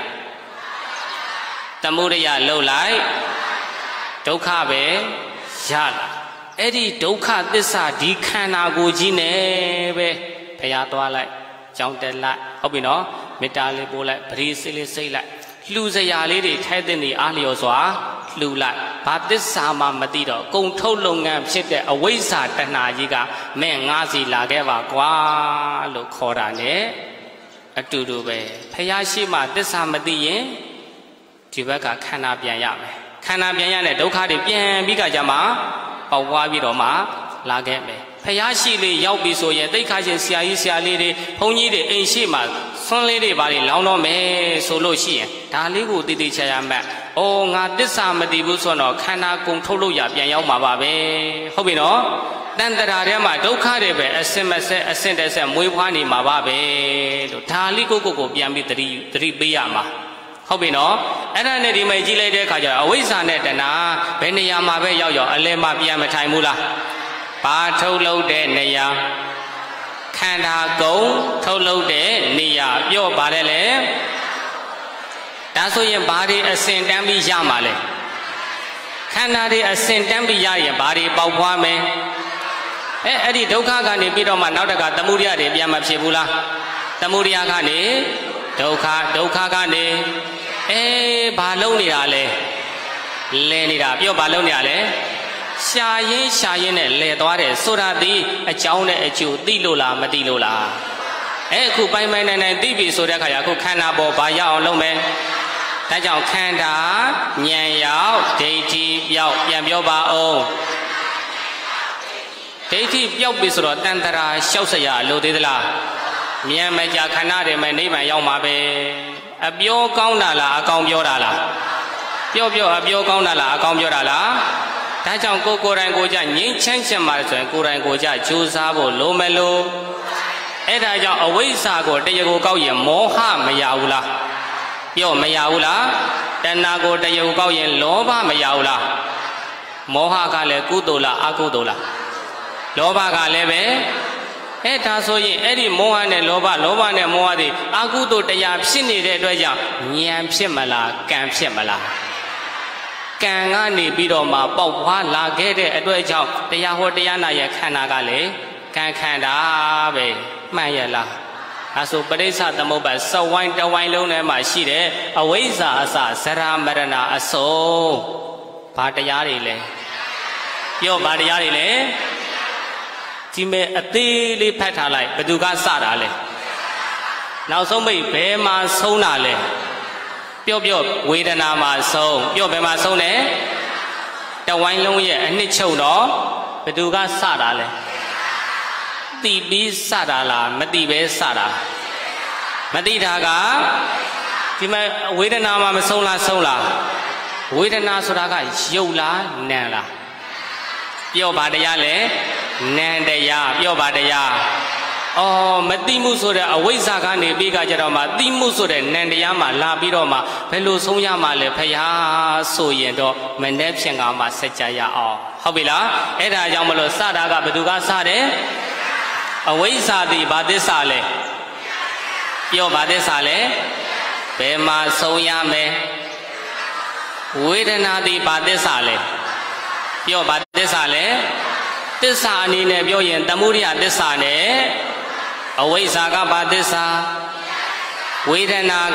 ဒုက္ခပဲရလာအဲ့ဒီဒုက္ခသစ္စာဒီခန္ဓာကိုယ်ကြီးနဲ့ပဲဘုရားသွားလိုက်ကြောင်းတက်လိုက်ဟုတ်ပြီနော်မေတ္တာလေးပို့လိုက်ပရိစိလေးစိတ်လိုက်လှူစရာလေးတွေထိုက်တဲ့နေအားလျော်စွာလှူလိုက်ဘာသစ္စာမှမသိတော့ကုံထုတ်လုပ်ငန်းဖြစ်တဲ့အဝိဇ္ဇာတဏှာကြီးကမဲ့ငါးစီလာခဲ့ပါကွာလို့ခေါ်တာ ਨੇ အတူတူပဲဖယားရှိမှသစ္စာမသိရင်ဒီဘက်ကခန္ဓာပြန်ရမယ်ခန္ဓာပြန်ရတဲ့ဒုက္ခတွေပြန်ပြီးကြမှာပေါက်ပွားပြီးတော့မှလာခဲ့မယ်ဖယားရှိလေးရောက်ပြီဆိုရင်သိက္ခာရှင်ဆရာကြီးဆရာလေးတွေဘုန်းကြီးတွေအိမ်ရှိမှဆွန်းလေးတွေဘာတွေလောင်းတော့မယ်ဆိုလို့ရှိရင်ဒါလေးကိုတည်တည်ချာချာမှတ်ဩငါသစ္စာမသိဘူးဆိုတော့ခန္ဓာကုံထုတ်လို့ရပြန်ရောက်မှာပါပဲဟုတ်ပြီနော်တန်တရာထဲမှာဒုက္ခတွေပဲအစင်မဆက်အစင်တက်ဆက်မွေးဖွားနေမှာပါပဲလို့ဒါလေးကိုပြန်ပြီးသတိပေးရမှာဟုတ်ပြီနော်အဲ့ဒါနဲ့ဒီမဲ့ကြည့်လိုက်တဲ့အခါကျတော့အဝိဇ္ဇာနဲ့တဏှာဘယ်နေရာမှာပဲရောက်အလဲမှာပြန်မထိုင်ဘူးလားဘာထုတ်လုပ်တဲ့နေရာခန္ဓာကုံထုတ်လုပ်တဲ့နေရာပြောပါတယ်လေဒါဆိုရင်ဘာတွေအစဉ်တန်းပြီးရမှာလဲခန္ဓာတွေအစဉ်တန်းပြီးရရင်ဘာတွေပေါက်ဖွားမယ်အဲ့ဒီဒုက္ခကနေပြီးတော့မှနောက်တကသမုဒယတွေပြန်မဖြစ်ဘူးလားသမုဒယကနေဒုက္ခကနေဘာလုံးနေတာလဲလဲနေတာပြောဘာလုံးနေတာလဲရှာရင်နဲ့လဲသွားတယ်ဆိုတာဒီအကြောင်းနဲ့အကျိုးသိလို့လားမသိလို့လားအခုပိုင်နိုင်သိပြီဆိုတဲ့အခါကျအခုခန္ဓာပေါ်ဘာရအောင်လုပ်မယ်ဒါကြောင့်ခန္ဓာဉာဏ်ရောက်ဒိဋ္ဌိပြောက်ပြန်ပြောပါအောင်ဒိဋ္ဌိပြောက်ပြီဆိုတော့တန်တရာလျှောက်စရာလိုသေးသလားမြန်မကြခန္ဓာတွေမဲ့နိဗ္ဗာန်ရောက်မှာပဲအပြောကောင်းတာလားအကောင်ပြောတာလားပြောအပြောကောင်းတာလားအကောင်ပြောတာလားဒါကြောင့်ကိုယ်တိုင်ကိုကြငြိမ်းချမ်းချင်ပါဆိုရင်ကိုယ်တိုင်ကိုကြကြိုးစားဖို့လိုမလို့အဲ့ဒါကြောင့်အဝိဇ္ဇာကိုတရားကိုကောက်ရင်မောဟမရဘူးလားပြောမရဘူးလားတဏှာကိုတရားကိုကောက်ရင်လောဘမရဘူးလားမောဟကလည်းကုသိုလ်လားအကုသိုလ်လားလောဘကလည်းပဲဒါဆိုရင်အဲ့ဒီမောဟနဲ့လောဘနဲ့မောဟတွေအကုသိုလ်တရားဖြစ်နေတဲ့အတွက်ကြောင့်ဉာဏ်ဖြစ်မလားကံဖြစ်မလားကံကနေပြီးတော့မှပေါက်ဖွားလာခဲ့တဲ့အတွက်ကြောင့်တရားဟောတရားနာရဲ့ခန္ဓာကလည်းကံခန္ဓာပဲမှန်ရလားအဲဆိုပရိစ္ဆသမုပ္ပါစဝိုင်းတဝိုင်းလုံးထဲမှာရှိတဲ့အဝိဇ္ဇာအစဇရာမရဏအဆုံးဘာတရားတွေလဲပြောဘာတရားတွေလဲဒီမဲ့အသေးလေးဖတ်ထားလိုက်ဘယ်သူကစတာလဲ nào sống bị bé mà sống nào lệ biểu biểu quê đàn nào mà sống biểu bé mà sống nè đầu anh lông vậy anh ấy chầu đó phảiดูcái xa đà lệ tì bí xa đà là mất tì bé xa đà mất tì đà cả thì mà quê đàn nào mà sống là quê đàn nào số đó cái dâu lá nè là biểu bà đây lệ nè đây biểu bà đây mất tì mu số đấy ở quê xa cái này bị cái gì đó mà tì mu số đấy nè đây mà là bị đó mà phải lu sống ya mà lệ phải số yên đó mình đẹp xem ngắm mà sẽ chạy ya học bị lá ấy là giống như sa đà cái bị cái sa đấy ở quê sa thì bà đấy sa lệ biểu bà đấy sa lệ bé mà sống ya mẹ quê đàn nào thì bà đấy sa lệ biểu bà đấy sa lệ tết sa này nè biểu hiện tâm mũi à tết sa nè ở quê sa cái bà tết sa quê đàn nào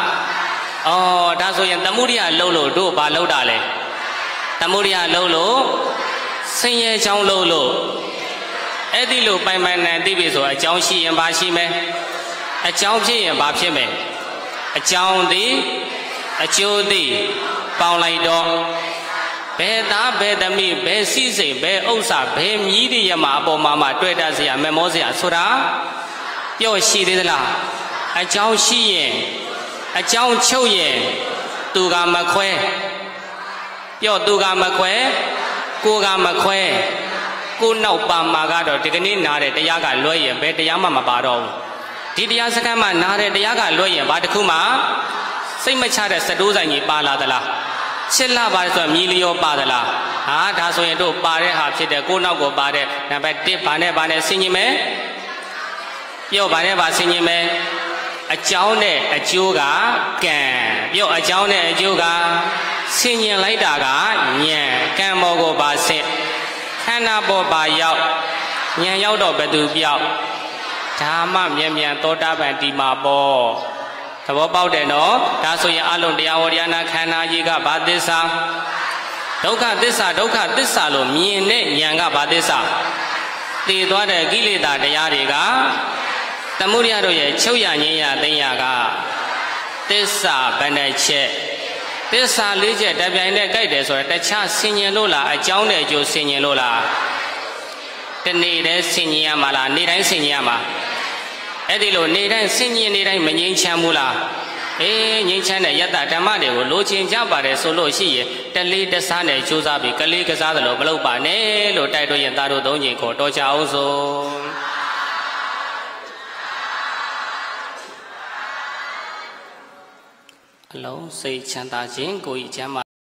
cái đa số hiện tâm mũi à lâu lâu đu bà lâu đà lệ tâm mũi à lâu lâu sinh nhật trong lâu lâu ấy đi lâu bay bay này đi về rồi cháu xí hiện bà xí mẹ cháu xí hiện bà xí mẹ cháu đi cháu đi bao lại đó bé đá bé đam mi bé xí xí bé ốc sa bé mì đi mà bộ màတွေ့ta gì à mẹ mò gì à số đó biểu xí đi là cháu xí hiện cháu châu hiện tu gà mà khoe biểu tu gà mà khoe cô gà mà khoe cô nấu bà mà gà đó thì cái này nà để tay gà lôi hiện bé tay mà bà đâu thì tay sẽ cái mà nà để tay gà lôi hiện bà được không mà xây mà cha để sẽ đủ giải nhị bà là đó chết là bà rồi mi liêu bà đó là đa số hiện đồ bà đấy hạp chết để cô nấu của bà đấy là bé tiếp bà này sinh nhị mẹ biểu bà này bà sinh nhị mẹ cháu này chú gà kèn biểu cháu này chú gà sinh nhị lấy đà gà nhẹ kèn mò của bà sẽ khăn áo bộ bà yau nhẹ yau đó bé từ biểu tham mà miền to đa bản đi mà bò thằng bò bao đèn nó đa số những alon đi ao đi ăn khăn áo gì cả bà tết sa đâu cả tết sa luôn miền này nhàng cả bà tết sa thì đó là cái lệ đà để đi cả tâm mũi rồi vậy châu ya nhẹ ya tây ya cả tết sa bên này chết tết sa lý chết đại biểu này cái đấy rồi đại cha sinh nhật luôn là cháu này就sinh nhật luôn là cái này đấy sinh nhật mà là này đấy sinh nhật mà ấy đi luôn này đấy sinh nhật này đấy mình nhìn chăm mù là nhìn chăm này yết đam ma đều lỗ chiến giáp bà đấy số lỗ xí cái lý tết sa này chú ra bị cái lý cái sa đó lâu bà này lỗ đại đôi hiện ta đôi đông nhìn cổ đôi cháu rồi lâu xây chăn ta chiến của ý chăm mà